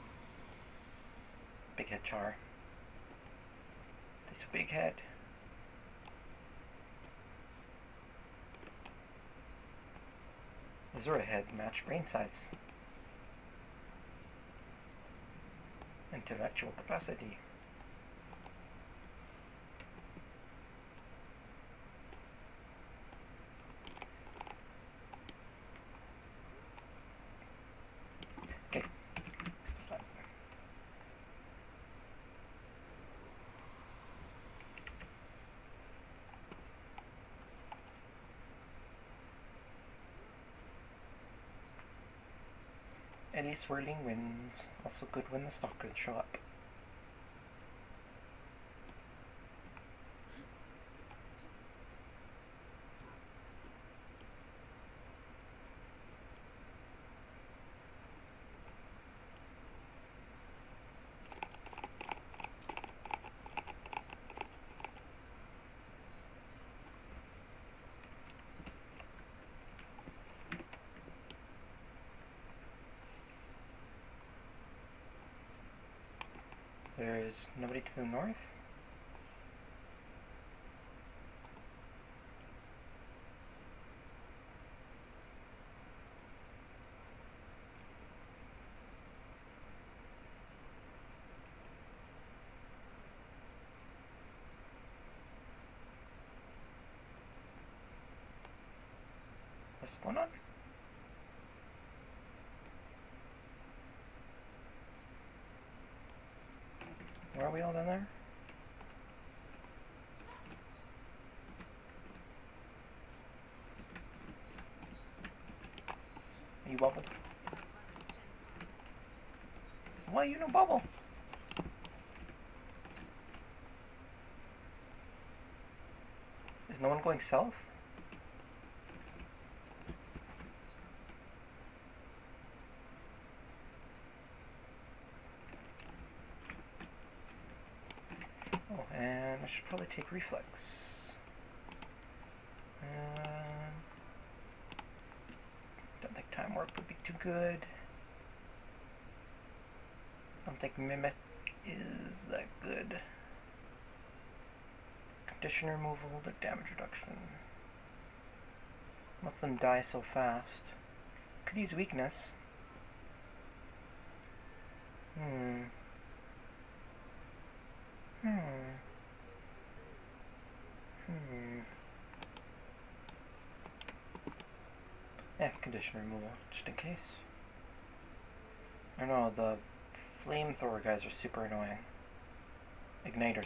Big head char. This big head. Azura head match brain size. Intellectual capacity. Okay. Stop. Any swirling winds, also good when the stalkers show up. There's nobody to the north. What's going on? Where are we all down there? Are you bubble? Why you no bubble? Is no one going south? Oh, and I should probably take reflex. Don't think time warp would be too good. Don't think mimic is that good. Condition removal to damage reduction. Most of them die so fast. Could use weakness. Yeah, condition removal, just in case. I don't know, the flamethrower guys are super annoying. Igniters.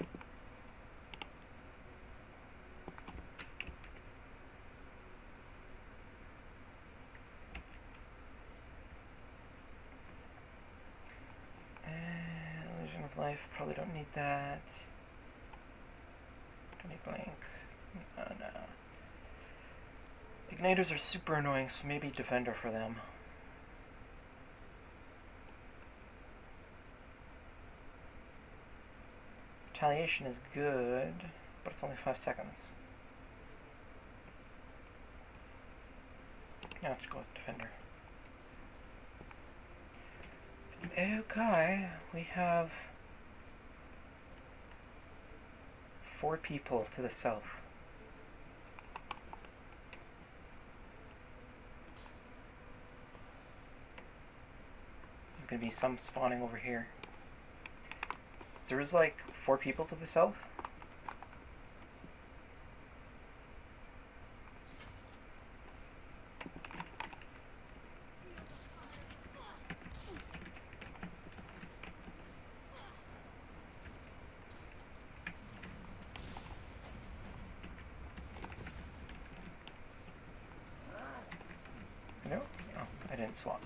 Illusion of life, probably don't need that. Don't need blink. No. Igniters are super annoying, so maybe defender for them. Retaliation is good, but it's only 5 seconds. Now let's go with defender. Okay, we have 4 people to the south. There's gonna be some spawning over here. There is like 4 people to the south. No? Oh, I didn't swap.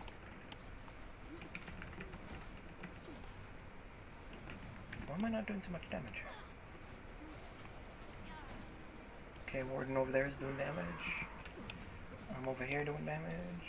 Why am I not doing so much damage? Okay, Warden over there is doing damage. I'm over here doing damage.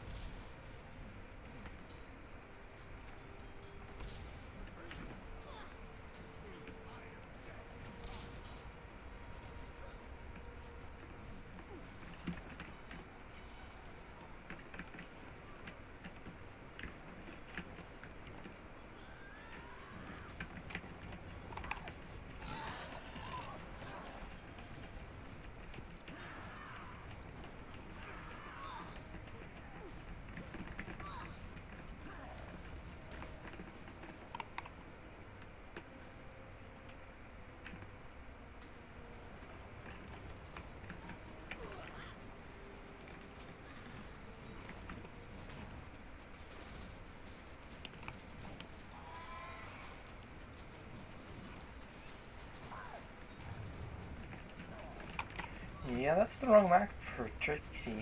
Yeah, that's the wrong map for Trixie.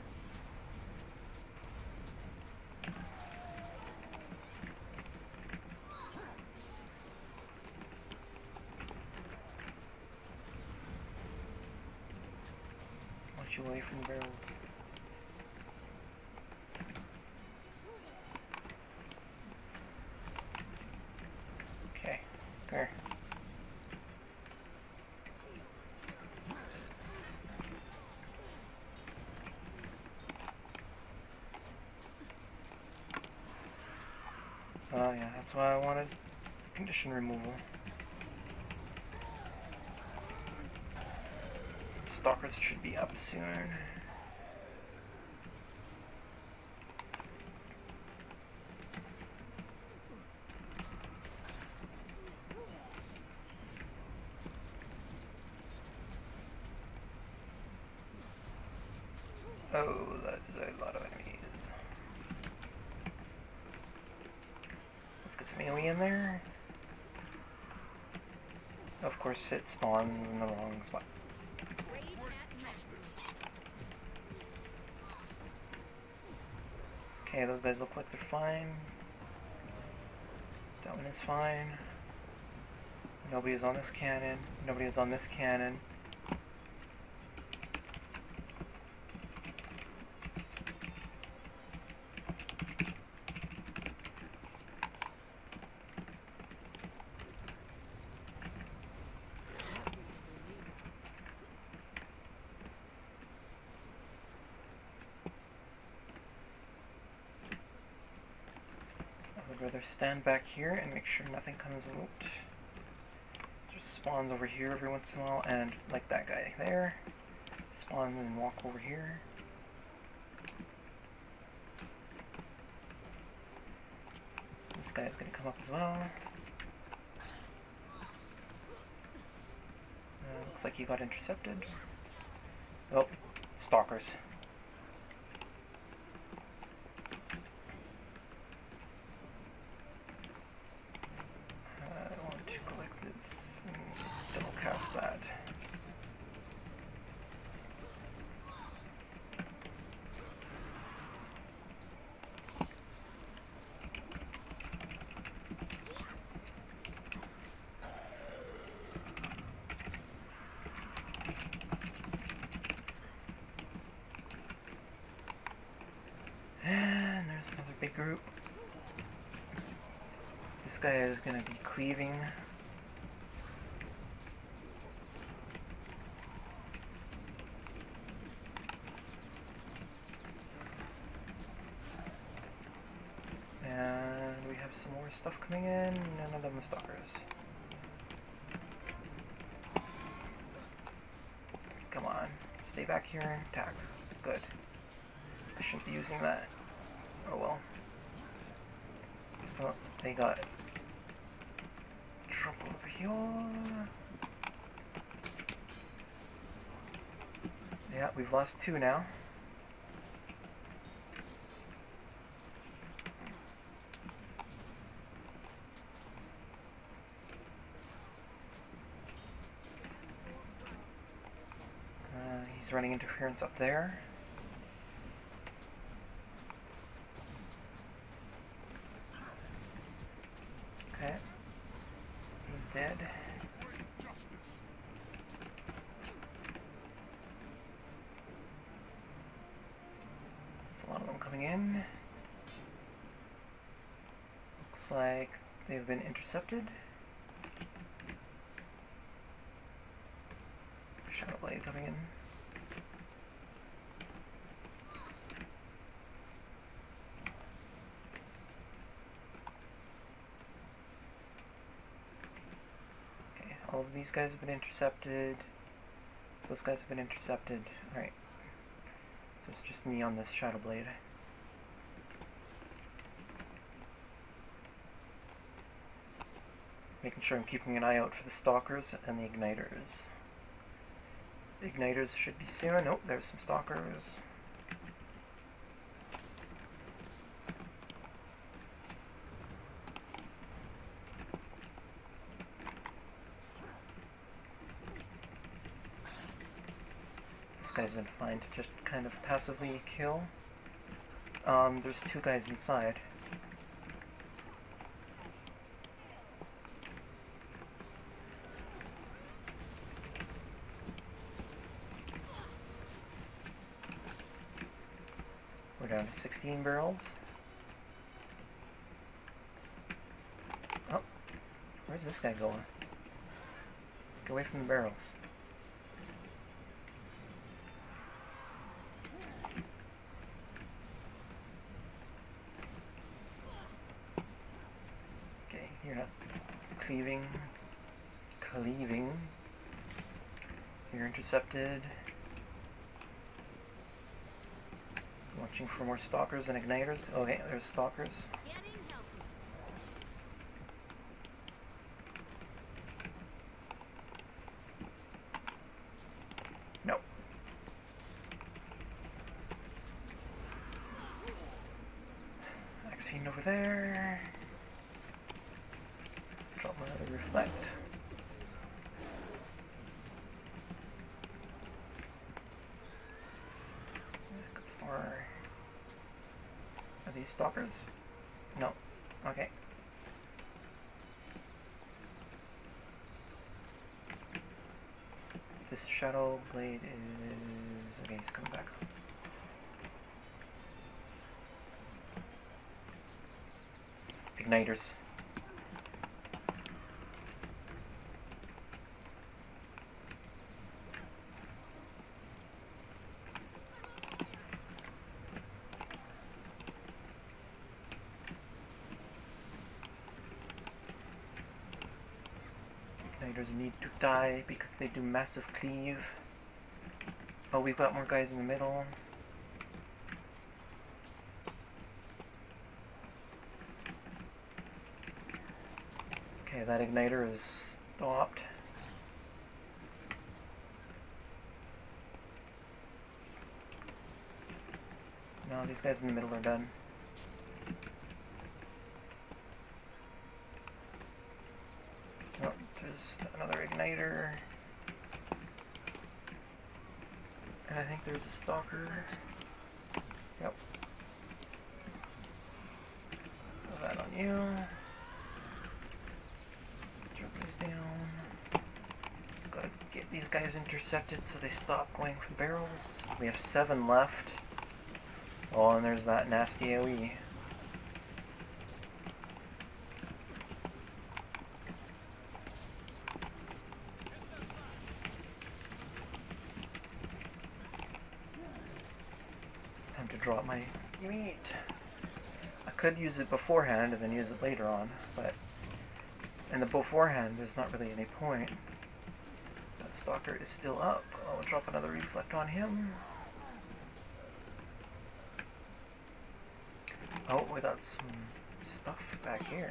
Watch you away from the barrels. Okay, there. Oh yeah, that's why I wanted condition removal. Stalkers should be up soon. Oh, that is a lot of enemies. Let's get some AoE in there. Of course, it spawns in the wrong spot. Rage at max. Okay, those guys look like they're fine. That one is fine. Nobody is on this cannon. Nobody is on this cannon. either stand back here and make sure nothing comes out. Just spawns over here every once in a while, and like that guy there. Spawn and walk over here. This guy is going to come up as well. Looks like he got intercepted. Oh, stalkers. I want to collect this and double cast that. And there's another big group. This guy is going to be cleaving. And we have some more stuff coming in. None of them are stalkers. Come on. Stay back here and attack. Good. I shouldn't be using that. Oh well. Oh, they got trouble over here. Yeah, we've lost 2 now. He's running interference up there. Okay. He's dead. There's a lot of them coming in. Looks like they've been intercepted. Shadow Blade coming in. All of these guys have been intercepted. Those guys have been intercepted. Alright. So it's just me on this Shadow Blade. Making sure I'm keeping an eye out for the stalkers and the igniters. The igniters should be soon. Oh, there's some stalkers. This guy's been fine to just kind of passively kill. There's 2 guys inside. We're down to 16 barrels. Oh, where's this guy going? Get away from the barrels. Okay, you're not cleaving. You're intercepted. Watching for more stalkers and igniters. Okay, there's stalkers. Getting healthy. No. Axe Fiend over there. Drop another reflect. Got some more. Are these stalkers? No. Okay. This Shadow Blade is... okay, he's coming back. Igniters. Igniters need to die because they do massive cleave. Oh, we've got more guys in the middle. Okay, that igniter is stopped. No, these guys in the middle are done. Oh, there's another igniter. And I think there's a stalker. Yep. Throw that on you. Drop this down. Gotta get these guys intercepted so they stop going for the barrels. We have 7 left. Oh, and there's that nasty AoE. It's time to drop my meat. I could use it beforehand and then use it later on, but in the beforehand there's not really any point. That stalker is still up. I'll drop another reflect on him. Oh, we got some stuff back here.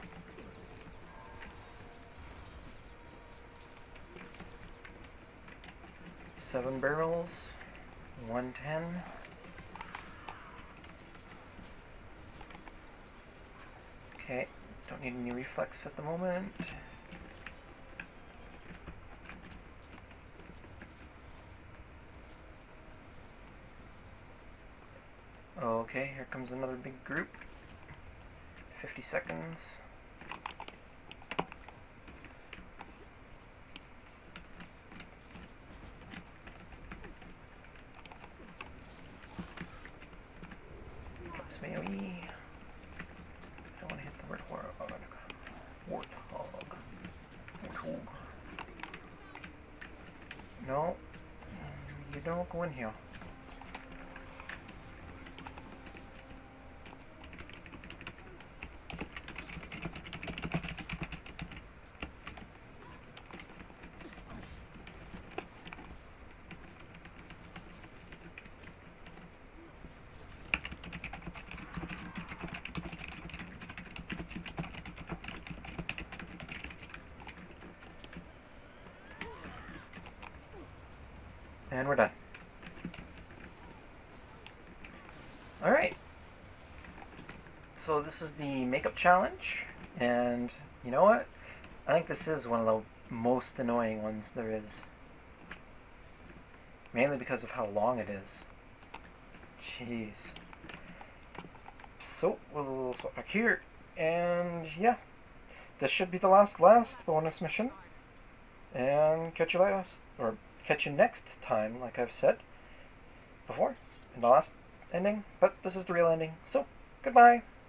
Seven barrels, 110. Okay, don't need any reflex at the moment. Okay, here comes another big group. 50 seconds. Drop some AoE. I don't want to hit the warthog. Warthog. No, you don't go in here. And we're done. Alright. So this is the makeup challenge, and you know what? I think this is one of the most annoying ones there is. Mainly because of how long it is. Jeez. So, we'll swap back here, and yeah. This should be the last bonus mission. And catch you next time, like I've said before, in the last ending, but this is the real ending, so goodbye!